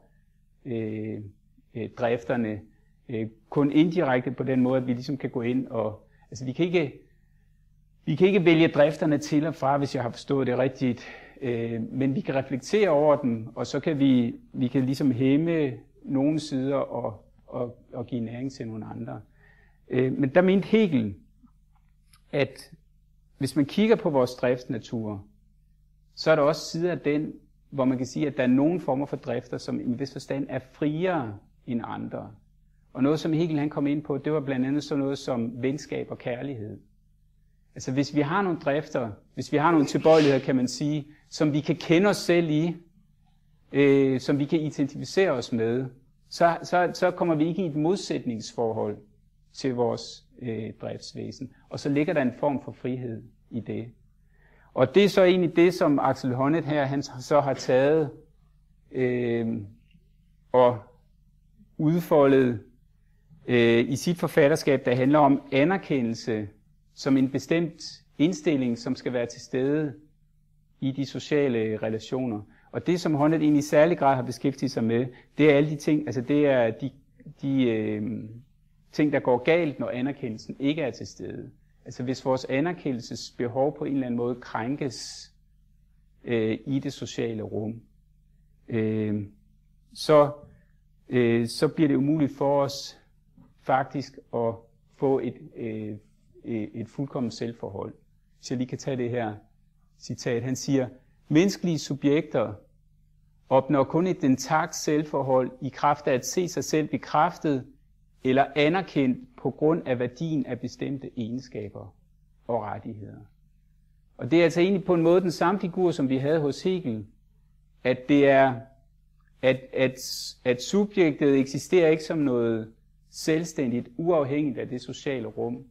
drifterne, kun indirekte på den måde, at vi ligesom kan gå ind og, altså vi kan ikke vælge drifterne til og fra, hvis jeg har forstået det rigtigt, men vi kan reflektere over dem, og så kan vi kan ligesom hæmme nogle sider og give næring til nogle andre. Men der mente Hegel, at hvis man kigger på vores driftsnatur, så er der også sider af den, hvor man kan sige, at der er nogle former for drifter, som i en vis forstand er friere end andre. Og noget, som Hegel han kom ind på, det var blandt andet sådan noget som venskab og kærlighed. Altså hvis vi har nogle drifter, hvis vi har nogle tilbøjeligheder, kan man sige, som vi kan kende os selv i, som vi kan identificere os med, så kommer vi ikke i et modsætningsforhold til vores driftsvæsen. Og så ligger der en form for frihed i det. Og det er så egentlig det, som Axel Honneth her, han så har taget og udfoldet i sit forfatterskab, der handler om anerkendelse som en bestemt indstilling, som skal være til stede i de sociale relationer. Og det, som Honneth egentlig i særlig grad har beskæftiget sig med, det er alle de ting, altså det er de ting, der går galt, når anerkendelsen ikke er til stede. Altså hvis vores anerkendelsesbehov på en eller anden måde krænkes i det sociale rum, så bliver det umuligt for os faktisk at få et fuldkommen selvforhold. Hvis jeg lige kan tage det her citat. Han siger, menneskelige subjekter opnår kun et intakt selvforhold i kraft af at se sig selv bekræftet eller anerkendt på grund af værdien af bestemte egenskaber og rettigheder. Og det er altså egentlig på en måde den samme figur, som vi havde hos Hegel, at det er, at subjektet eksisterer ikke som noget selvstændigt, uafhængigt af det sociale rum,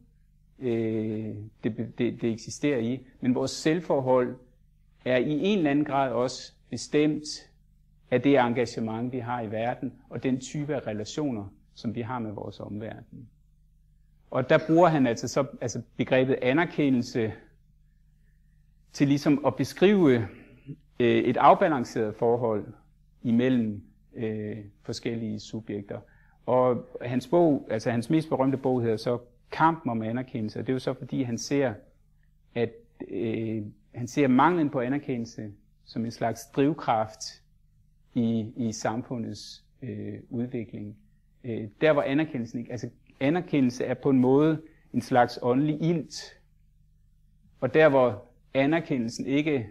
det eksisterer i, men vores selvforhold er i en eller anden grad også bestemt af det engagement, vi har i verden, og den type af relationer, som vi har med vores omverden. Og der bruger han altså begrebet anerkendelse til ligesom at beskrive et afbalanceret forhold imellem forskellige subjekter. Og hans bog, altså hans mest berømte bog, hedder så Kampen om anerkendelse, og det er jo så fordi han ser, at han ser manglen på anerkendelse som en slags drivkraft i samfundets udvikling. Der hvor anerkendelsen ikke, altså anerkendelse er på en måde en slags åndelig ilt, og der hvor anerkendelsen ikke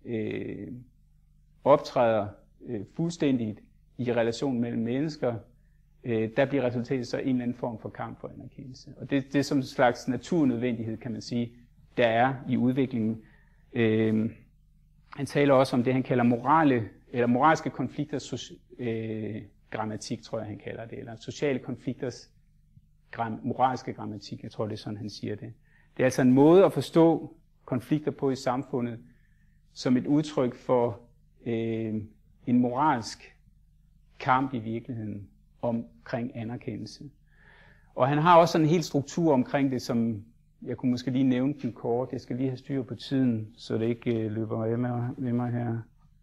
optræder fuldstændigt i relationen mellem mennesker, der bliver resultatet så en eller anden form for kamp for anerkendelse. Og det er som en slags naturnødvendighed, kan man sige, der er i udviklingen. Han taler også om det, han kalder moralske konflikters grammatik, tror jeg, han kalder det, eller sociale konflikters moralske grammatik, jeg tror, det er sådan, han siger det. Det er altså en måde at forstå konflikter på i samfundet, som et udtryk for en moralsk kamp i virkeligheden omkring anerkendelse. Og han har også en hel struktur omkring det, som jeg kunne måske lige nævne den kort. Jeg skal lige have styr på tiden, så det ikke løber ved mig her.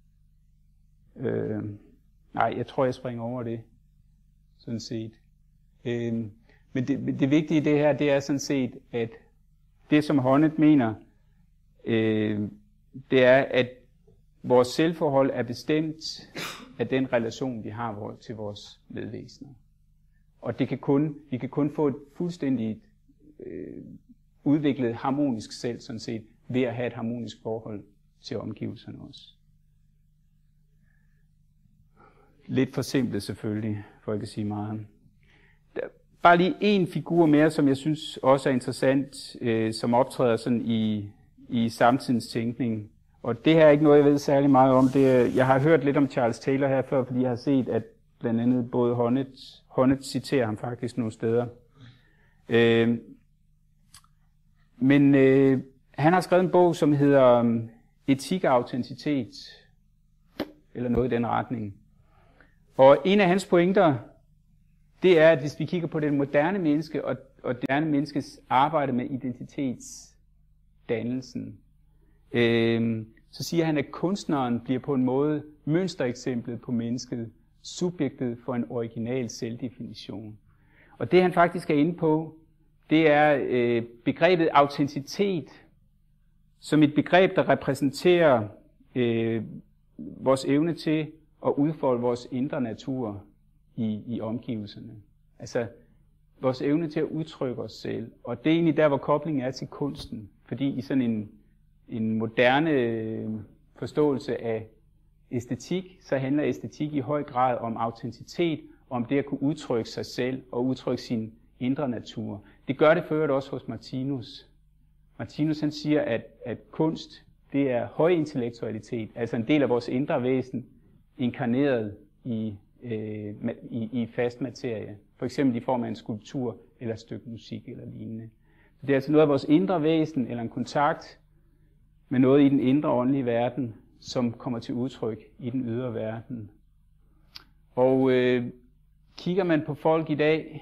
Nej, jeg tror, jeg springer over det, sådan set. Men det vigtige i det her, det er sådan set, at det, som Honneth mener, det er, at vores selvforhold er bestemt af den relation, vi har til vores medvæsener. Og vi kan kun få et fuldstændigt udviklet harmonisk selv, sådan set, ved at have et harmonisk forhold til omgivelserne også. Lidt forsimplet selvfølgelig, for ikke at sige meget. Bare lige en figur mere, som jeg synes også er interessant, som optræder sådan i samtidens tænkning. Og det her er ikke noget, jeg ved særlig meget om. Jeg har hørt lidt om Charles Taylor her før, fordi jeg har set, at blandt andet både Honneth citerer ham faktisk nogle steder. Men han har skrevet en bog, som hedder Etik og autenticitet, eller noget i den retning. Og en af hans pointer, det er, at hvis vi kigger på det moderne menneske og det moderne menneskes arbejde med identitetsdannelsen, så siger han, at kunstneren bliver på en måde mønstereksemplet på mennesket, subjektet for en original selvdefinition. Og det han faktisk er inde på, det er begrebet autenticitet, som et begreb, der repræsenterer vores evne til at udfolde vores indre natur i omgivelserne. Altså vores evne til at udtrykke os selv. Og det er egentlig der, hvor koblingen er til kunsten. Fordi i sådan en moderne forståelse af æstetik, så handler æstetik i høj grad om autenticitet, om det at kunne udtrykke sig selv og udtrykke sin indre natur. Det gør det for øvrigt også hos Martinus. Martinus han siger, at kunst, det er høj intellektualitet, altså en del af vores indre væsen, inkarneret i fast materie. For eksempel i form af en skulptur eller et stykke musik eller lignende. Så det er altså noget af vores indre væsen eller en kontakt med noget i den indre åndelige verden, som kommer til udtryk i den ydre verden. Og kigger man på folk i dag,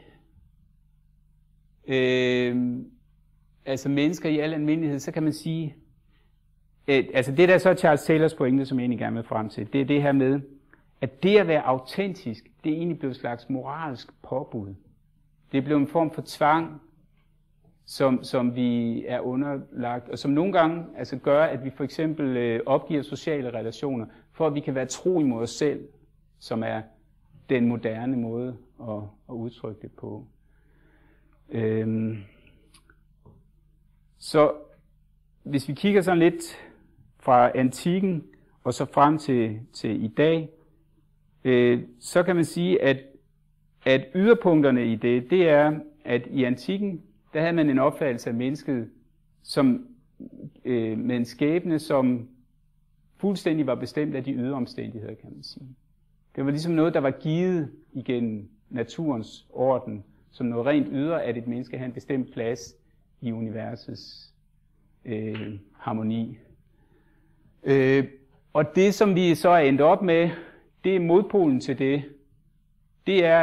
altså mennesker i al almindelighed, så kan man sige, altså det der så er Charles Taylors pointe, som jeg egentlig gerne vil frem til, det er det her med, at det at være autentisk, det er egentlig blevet et slags moralsk påbud. Det er blevet en form for tvang, som vi er underlagt, og som nogle gange altså gør, at vi for eksempel opgiver sociale relationer, for at vi kan være tro imod os selv, som er den moderne måde at udtrykke det på. Så hvis vi kigger sådan lidt fra antikken og så frem til i dag, så kan man sige, at yderpunkterne i det er, at i antikken, der havde man en opfattelse af mennesket som, med en skæbne, som fuldstændig var bestemt af de ydre omstændigheder, kan man sige. Det var ligesom noget, der var givet igennem naturens orden, som noget rent ydre, at et menneske havde en bestemt plads i universets harmoni. Og det, som vi så er endt op med, det er modpolen til det. Det er,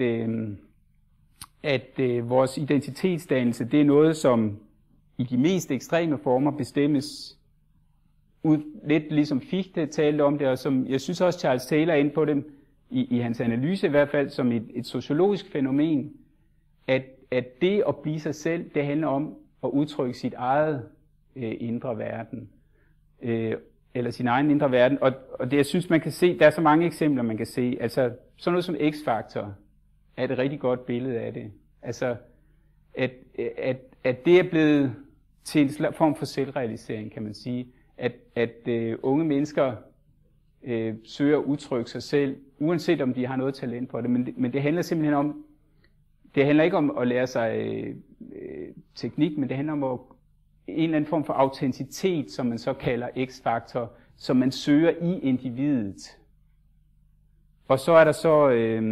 at vores identitetsdannelse, det er noget, som i de mest ekstreme former bestemmes ud, lidt ligesom Fichte talte om det, og som jeg synes også Charles Taylor er inde på det, i hans analyse i hvert fald, som et sociologisk fænomen, at det at blive sig selv, det handler om at udtrykke sit eget indre verden, eller sin egen indre verden, og det jeg synes man kan se, der er så mange eksempler man kan se, altså sådan noget som X-faktor er et rigtig godt billede af det, altså at det er blevet til en form for selvrealisering, kan man sige, at unge mennesker søger at udtrykke sig selv, uanset om de har noget talent for det, men det handler simpelthen om, det handler ikke om at lære sig teknik, men det handler om en eller anden form for autenticitet, som man så kalder X-faktor, som man søger i individet. Og så er der så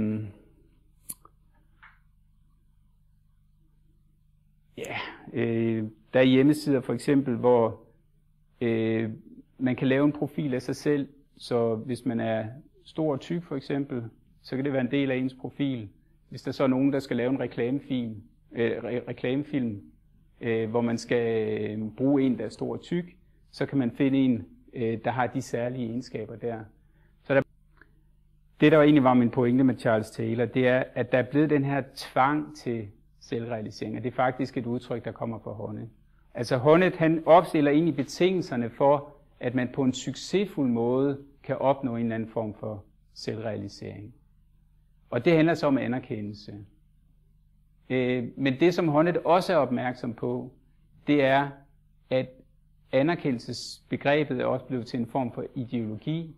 der er hjemmesider for eksempel, hvor man kan lave en profil af sig selv, så hvis man er stor og tyk for eksempel, så kan det være en del af ens profil. Hvis der så er nogen, der skal lave en reklamefilm, hvor man skal bruge en, der er stor og tyk, så kan man finde en, der har de særlige egenskaber der. Så det, der egentlig var min pointe med Charles Taylor, det er, at der er blevet den her tvang til selvrealisering, og det er faktisk et udtryk, der kommer fra Honneth. Altså Honneth, han opstiller egentlig betingelserne for, at man på en succesfuld måde kan opnå en eller anden form for selvrealisering. Og det handler så om anerkendelse. Men det, som Honneth også er opmærksom på, det er, at anerkendelsesbegrebet er også blevet til en form for ideologi.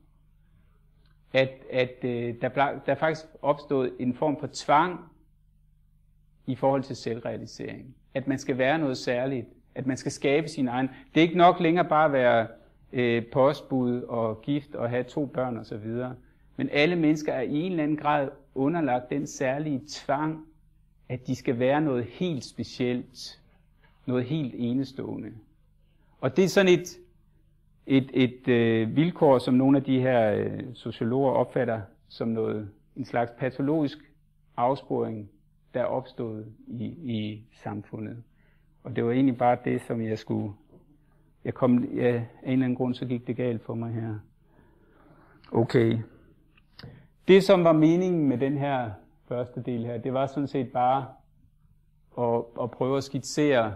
At der er faktisk opstået en form for tvang i forhold til selvrealisering. At man skal være noget særligt. At man skal skabe sin egen. Det er ikke nok længere bare at være postbud og gift og have 2 børn osv. Men alle mennesker er i en eller anden grad underlagt den særlige tvang, at de skal være noget helt specielt, noget helt enestående. Og det er sådan et vilkår, som nogle af de her sociologer opfatter som en slags patologisk afsporing, der er opstået i samfundet. Og det var egentlig bare det, som af en eller anden grund, så gik det galt for mig her. Okay. Det, som var meningen med den her første del her, det var sådan set bare at prøve at skitsere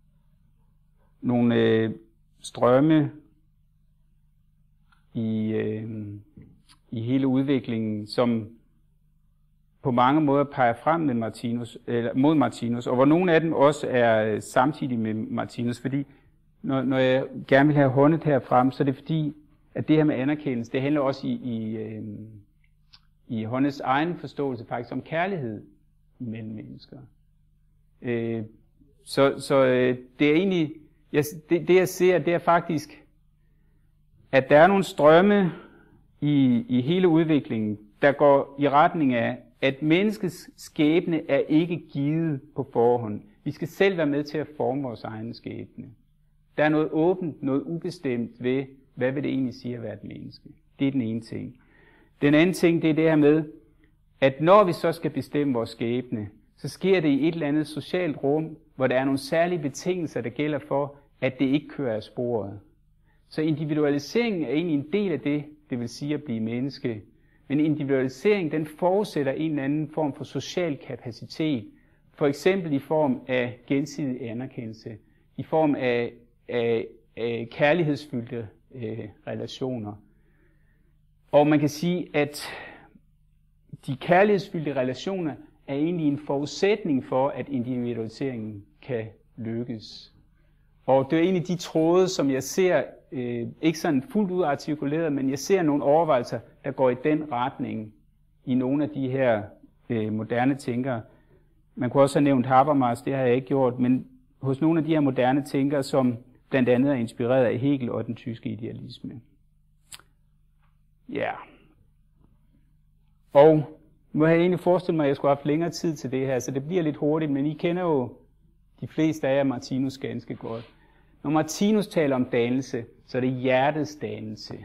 nogle strømme i hele udviklingen, som på mange måder peger frem med mod Martinus, og hvor nogle af dem også er samtidig med Martinus, fordi når jeg gerne vil have Honneth her frem, så er det fordi, at det her med anerkendelse, det handler også i Honneths egen forståelse faktisk om kærlighed mellem mennesker. Så det er egentlig, det jeg ser, det er faktisk, at der er nogle strømme i hele udviklingen, der går i retning af, at menneskets skæbne er ikke givet på forhånd. Vi skal selv være med til at forme vores egen skæbne. Der er noget åbent, noget ubestemt ved, hvad vil det egentlig sige at være et menneske. Det er den ene ting. Den anden ting, det er det her med, at når vi så skal bestemme vores skæbne, så sker det i et eller andet socialt rum, hvor der er nogle særlige betingelser, der gælder for, at det ikke kører af sporet. Så individualiseringen er egentlig en del af det vil sige at blive menneske. Men individualisering, den forudsætter en eller anden form for social kapacitet, For eksempel i form af gensidig anerkendelse, i form af kærlighedsfyldte relationer. Og man kan sige, at de kærlighedsfyldte relationer er egentlig en forudsætning for, at individualiseringen kan lykkes. Og det er egentlig de tråde, som jeg ser, ikke sådan fuldt ud artikuleret, men jeg ser nogle overvejelser, der går i den retning i nogle af de her moderne tænkere. Man kunne også have nævnt Habermas, det har jeg ikke gjort, men hos nogle af de her moderne tænkere, som blandt andet er inspireret af Hegel og den tyske idealisme. Ja. Og nu har jeg egentlig forestillet mig, at jeg skulle have haft længere tid til det her, så det bliver lidt hurtigt, men I kender jo de fleste af jer Martinus ganske godt. Når Martinus taler om dannelse, så er det hjertets dannelse.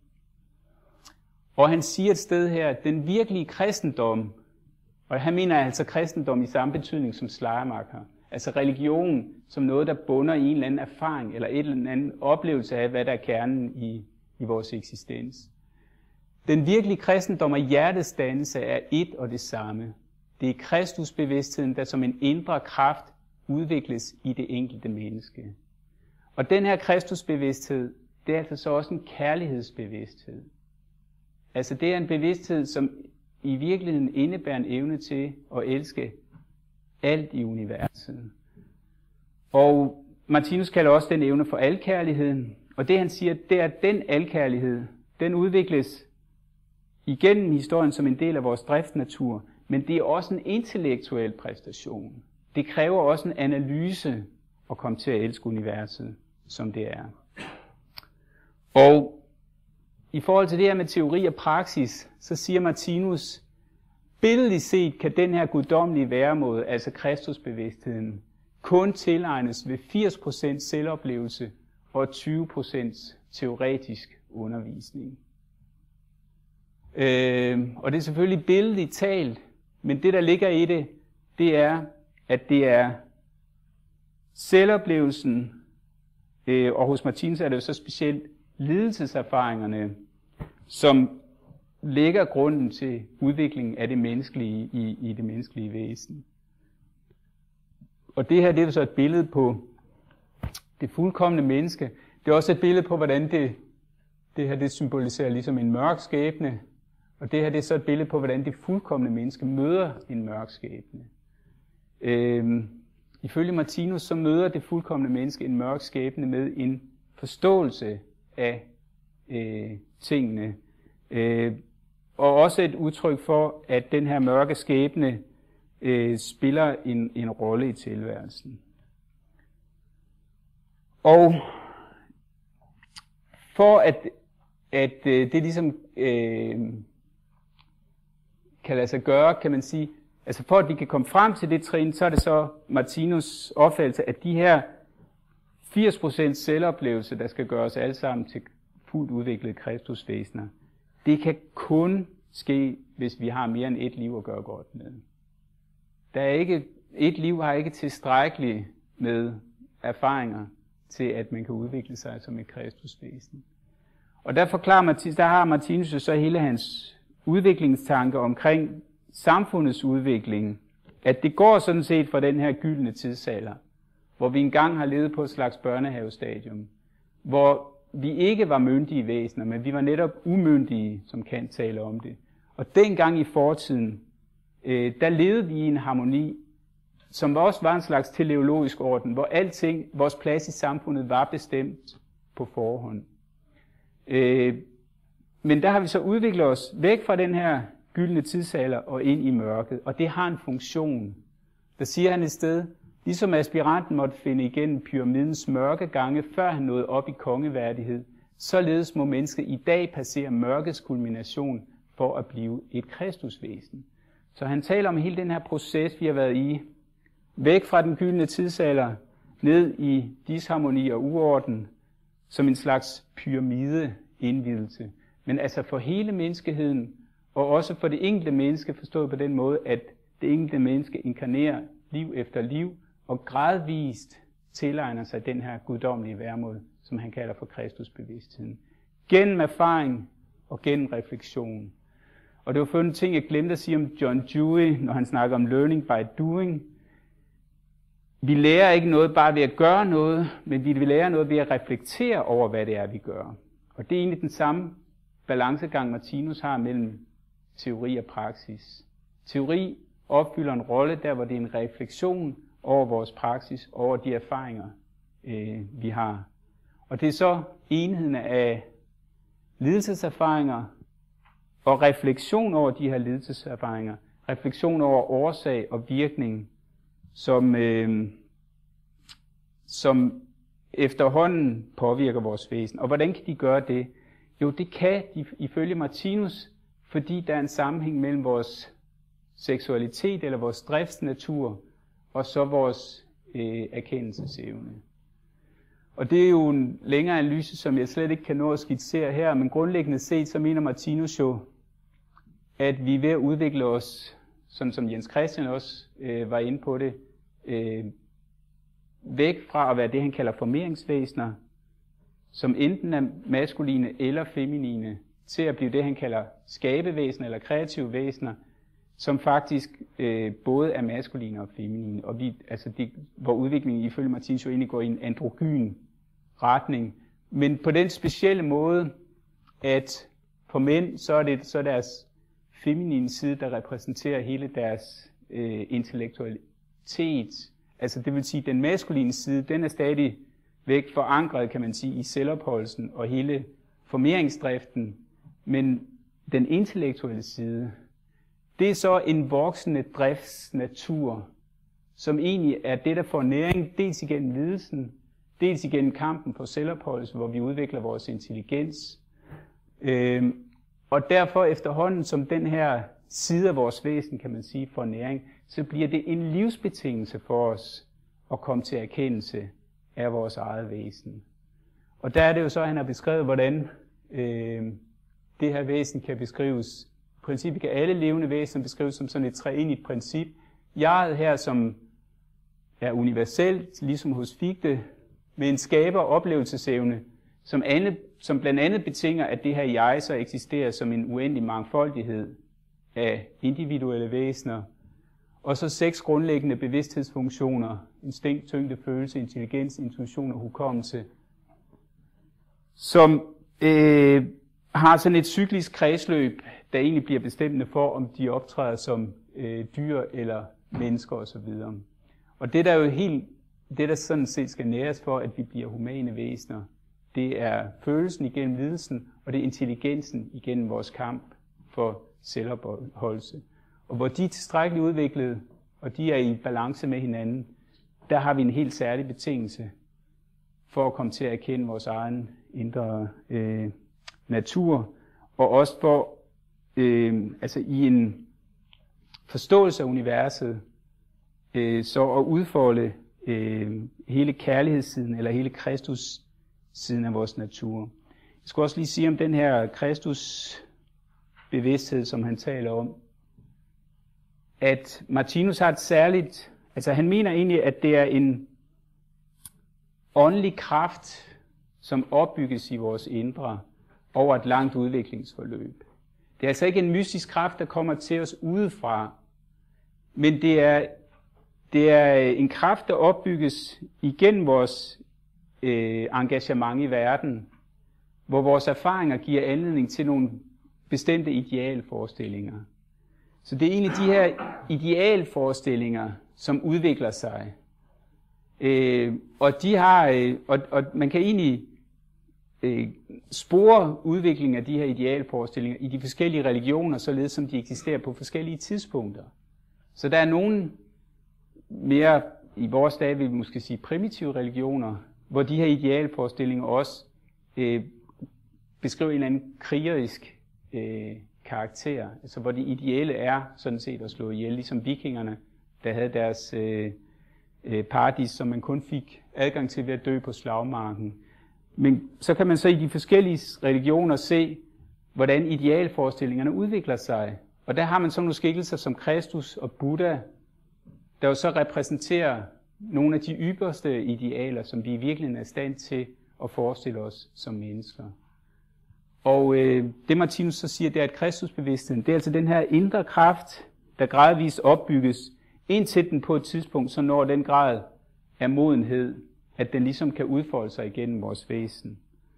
Og han siger et sted her, at den virkelige kristendom, og han mener altså kristendom i samme betydning som Schleiermacher, altså religion som noget, der bunder i en eller anden erfaring, eller et eller andet oplevelse af, hvad der er kernen i vores eksistens. Den virkelige kristendom og hjertets dannelse er et og det samme. Det er Kristusbevidstheden, der som en indre kraft udvikles i det enkelte menneske. Og den her Kristusbevidsthed, det er altså så også en kærlighedsbevidsthed. Altså det er en bevidsthed, som i virkeligheden indebærer en evne til at elske alt i universet. Og Martinus kalder også den evne for alkærligheden. Og det han siger, det er, at den alkærlighed, den udvikles igennem historien som en del af vores driftsnatur, men det er også en intellektuel præstation. Det kræver også en analyse at komme til at elske universet, som det er. Og i forhold til det her med teori og praksis, så siger Martinus, billedligt set kan den her guddommelige væremåde, altså Kristusbevidstheden, kun tilegnes ved 80% selvoplevelse og 20% teoretisk undervisning. Og det er selvfølgelig billedligt talt, men det der ligger i det, det er, at det er selvoplevelsen, og hos Martinus er det jo så specielt lidelseserfaringerne, som lægger grunden til udviklingen af det menneskelige i det menneskelige væsen. Og det her, det er så et billede på det fuldkomne menneske. Det er også et billede på, hvordan det her det symboliserer ligesom en mørk skæbne. Og det her det er så et billede på, hvordan det fuldkomne menneske møder en mørk skæbne. Ifølge Martinus så møder det fuldkomne menneske en mørk skæbne med en forståelse af tingene. Og også et udtryk for, at den her mørke skæbne spiller en rolle i tilværelsen. Og for at det ligesom kan lade sig gøre, kan man sige, altså for at vi kan komme frem til det trin, så er det så Martinus' opfattelse, at de her 80% selvoplevelse, der skal gøre os alle sammen til fuldt udviklede kristusvæsener, det kan kun ske, hvis vi har mere end et liv at gøre godt med. Et liv har ikke tilstrækkeligt med erfaringer til, at man kan udvikle sig som et kristusvæsen. Og der har Martinus jo så hele hans udviklingstanke omkring samfundets udvikling, at det går sådan set fra den her gyldne tidsalder, hvor vi engang har levet på et slags børnehavestadium, hvor vi ikke var myndige væsener, men vi var netop umyndige, som Kant taler om det. Og dengang i fortiden, der levede vi i en harmoni, som også var en slags teleologisk orden, hvor alting, vores plads i samfundet var bestemt på forhånd. Men der har vi så udviklet os væk fra den her gyldne tidsalder og ind i mørket, og det har en funktion. Der siger han et sted, ligesom aspiranten måtte finde igennem pyramidens mørke gange, før han nåede op i kongeværdighed, således må mennesket i dag passere mørkets kulmination for at blive et kristusvæsen. Så han taler om hele den her proces, vi har været i, væk fra den gyldne tidsalder, ned i disharmoni og uorden, som en slags pyramideindvidelse. Men altså for hele menneskeheden, og også for det enkelte menneske, forstået på den måde, at det enkelte menneske inkarnerer liv efter liv, og gradvist tilegner sig den her guddommelige væremåde, som han kalder for Kristusbevidstheden. Gennem erfaring og gennem refleksion. Og det var for en ting, jeg glemte at sige om John Dewey, når han snakker om learning by doing. vi lærer ikke noget bare ved at gøre noget, men vi lærer noget ved at reflektere over, hvad det er, vi gør. Og det er egentlig den samme balancegang, Martinus har mellem teori og praksis. Teori opfylder en rolle der, hvor det er en refleksion over vores praksis, over de erfaringer, vi har. Og det er så enheden af lidelseserfaringer og refleksion over de her lidelseserfaringer, refleksion over årsag og virkning, som efterhånden påvirker vores væsen. Og hvordan kan de gøre det? Jo, det kan de ifølge Martinus, fordi der er en sammenhæng mellem vores seksualitet eller vores driftsnatur og så vores erkendelsesevne. Og det er jo en længere analyse, som jeg slet ikke kan nå at skitsere her, men grundlæggende set, så mener Martinus jo, at vi er ved at udvikle os, sådan som Jens Christian også var inde på det, væk fra at være det, han kalder formeringsvæsener, som enten er maskuline eller feminine, til at blive det, han kalder skabevæsener eller kreative væsener, som faktisk både er maskuline og feminine, og hvor udviklingen ifølge Martinus jo egentlig går i en androgyn retning. Men på den specielle måde, at for mænd, så er det så deres feminine side, der repræsenterer hele deres intellektualitet. Altså det vil sige, at den maskuline side, den er stadig væk forankret, kan man sige, i selvopholdelsen og hele formeringsdriften. Men den intellektuelle side, det er så en voksende driftsnatur, som egentlig er det, der får næring, dels igennem lidelsen, dels igennem kampen for selvopholdelse, hvor vi udvikler vores intelligens. Og derfor efterhånden, som den her side af vores væsen, kan man sige, får næring, så bliver det en livsbetingelse for os at komme til erkendelse af vores eget væsen. Og der er det jo så, at han har beskrevet, hvordan det her væsen kan beskrives. I princippet kan alle levende væsener beskrives som sådan et treenigt princip. Jeget her, som er universelt, ligesom hos Fichte, med en skaber- og oplevelsesevne, som blandt andet betinger, at det her jeg så eksisterer som en uendelig mangfoldighed af individuelle væsener, og så 6 grundlæggende bevidsthedsfunktioner: instinkt, tyngde, følelse, intelligens, intuition og hukommelse, som har sådan et cyklisk kredsløb, der egentlig bliver bestemmende for, om de optræder som dyr eller mennesker osv. Og det der jo det der sådan set skal næres for, at vi bliver humane væsener, det er følelsen igennem lidelsen, og det er intelligensen igennem vores kamp for selvopholdelse. Og hvor de er tilstrækkeligt udviklede, og de er i balance med hinanden, der har vi en helt særlig betingelse for at komme til at erkende vores egen indre natur, og også for i en forståelse af universet, så at udfolde hele kærlighedssiden, eller hele Kristus-siden af vores natur. Jeg skal også lige sige om den her Kristus-bevidsthed, som han taler om, at Martinus har et særligt, han mener egentlig, at det er en åndelig kraft, som opbygges i vores indre over et langt udviklingsforløb. Det er altså ikke en mystisk kraft, der kommer til os udefra, men det er en kraft, der opbygges igennem vores engagement i verden, hvor vores erfaringer giver anledning til nogle bestemte idealforestillinger. Så det er egentlig de her idealforestillinger, som udvikler sig. Og de har, og man kan egentlig spore udviklingen af de her idealforestillinger i de forskellige religioner, således som de eksisterer på forskellige tidspunkter. Så der er nogle mere, i vores dage vil vi måske sige primitive religioner, hvor de her idealforestillinger også beskriver en eller anden krigerisk karakter, altså hvor det ideelle er sådan set at slå ihjel, ligesom vikingerne, der havde deres paradis, som man kun fik adgang til ved at dø på slagmarken. Men så kan man så i de forskellige religioner se, hvordan idealforestillingerne udvikler sig. Og der har man så nogle skikkelser som Kristus og Buddha, der jo så repræsenterer nogle af de ypperste idealer, som vi i virkeligheden er i stand til at forestille os som mennesker. Og det Martinus så siger, det er, at Kristusbevidstheden, det er altså den her indre kraft, der gradvist opbygges, indtil den på et tidspunkt så når den grad, af modenhed, at den ligesom kan udfolde sig igennem vores væsen.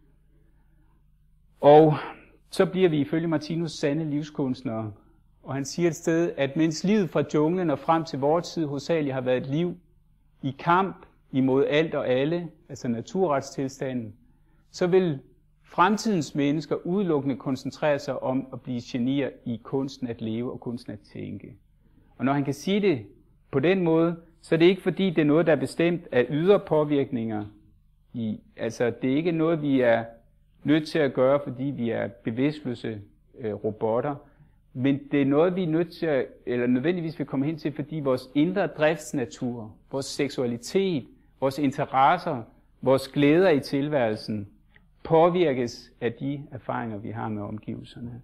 Og så bliver vi ifølge Martinus sande livskunstnere. Og han siger et sted, at mens livet fra junglen og frem til vores tid hovedsageligt har været et liv i kamp imod alt og alle, altså naturretstilstanden, så vil fremtidens mennesker udelukkende koncentrere sig om at blive genier i kunsten at leve og kunsten at tænke. Og når han kan sige det på den måde, så er det ikke fordi, det er noget, der er bestemt af ydre påvirkninger. Altså, det er ikke noget, vi er nødt til at gøre, fordi vi er bevidstløse robotter, men det er noget, vi er nødt til at, eller nødvendigvis vil komme hen til, fordi vores indre driftsnatur, vores seksualitet, vores interesser, vores glæder i tilværelsen, påvirkes af de erfaringer, vi har med omgivelserne.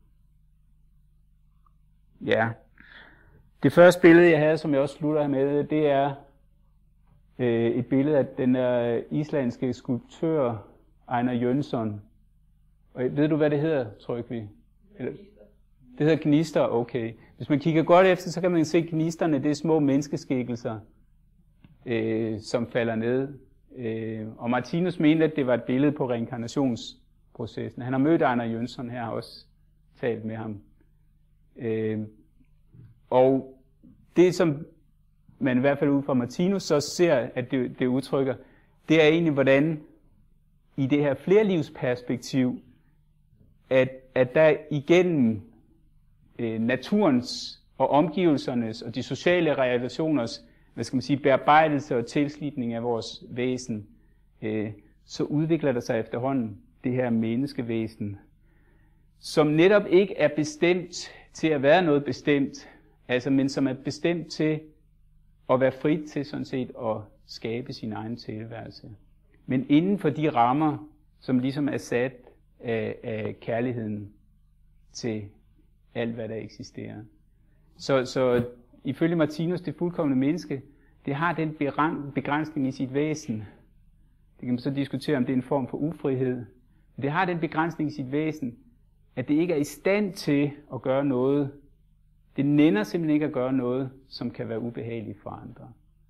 Ja. Det første billede, jeg havde, som jeg også slutter med, det er et billede af den islandske skulptør Einar Jønsson. Og ved du, hvad det hedder, Trygve? Det hedder gnister, okay. Hvis man kigger godt efter, så kan man se gnisterne, det er små menneskeskikkelser, som falder ned. Og Martinus mente, at det var et billede på reinkarnationsprocessen. Han har mødt Einar Jønsson her, har også talt med ham. Og det, som man i hvert fald ud fra Martinus så ser, at det udtrykker, det er egentlig, hvordan i det her flerlivsperspektiv, at der igennem naturens og omgivelsernes og de sociale relationers, hvad skal man sige, bearbejdelse og tilslutning af vores væsen, så udvikler der sig efterhånden det her menneskevæsen, som netop ikke er bestemt til at være noget bestemt, altså, men som er bestemt til at være frit til sådan set at skabe sin egen tilværelse. Men inden for de rammer, som ligesom er sat af kærligheden til alt, hvad der eksisterer. Så ifølge Martinus, det fuldkomne menneske, det har den begrænsning i sit væsen. Det kan man så diskutere, om det er en form for ufrihed. Men det har den begrænsning i sit væsen, at det ikke er i stand til at gøre noget. Det nænder simpelthen ikke at gøre noget, som kan være ubehageligt for andre.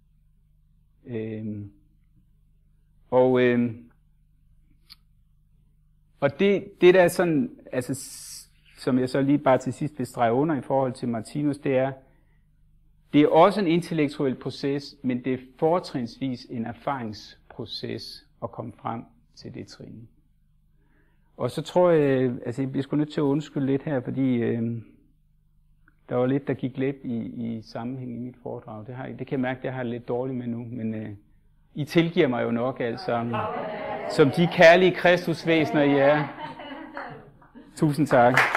Og det der er sådan, altså, som jeg så lige bare til sidst vil strege under i forhold til Martinus, det er også en intellektuel proces, men det er fortrinsvis en erfaringsproces at komme frem til det trin. Og så tror jeg, altså jeg bliver sgu nødt til at undskylde lidt her, fordi der var lidt, der gik glip i sammenhæng i mit foredrag. Det kan jeg mærke, at jeg har lidt dårligt med nu, men I tilgiver mig jo nok alt sammen, som de kærlige kristusvæsener I er. Tusind tak.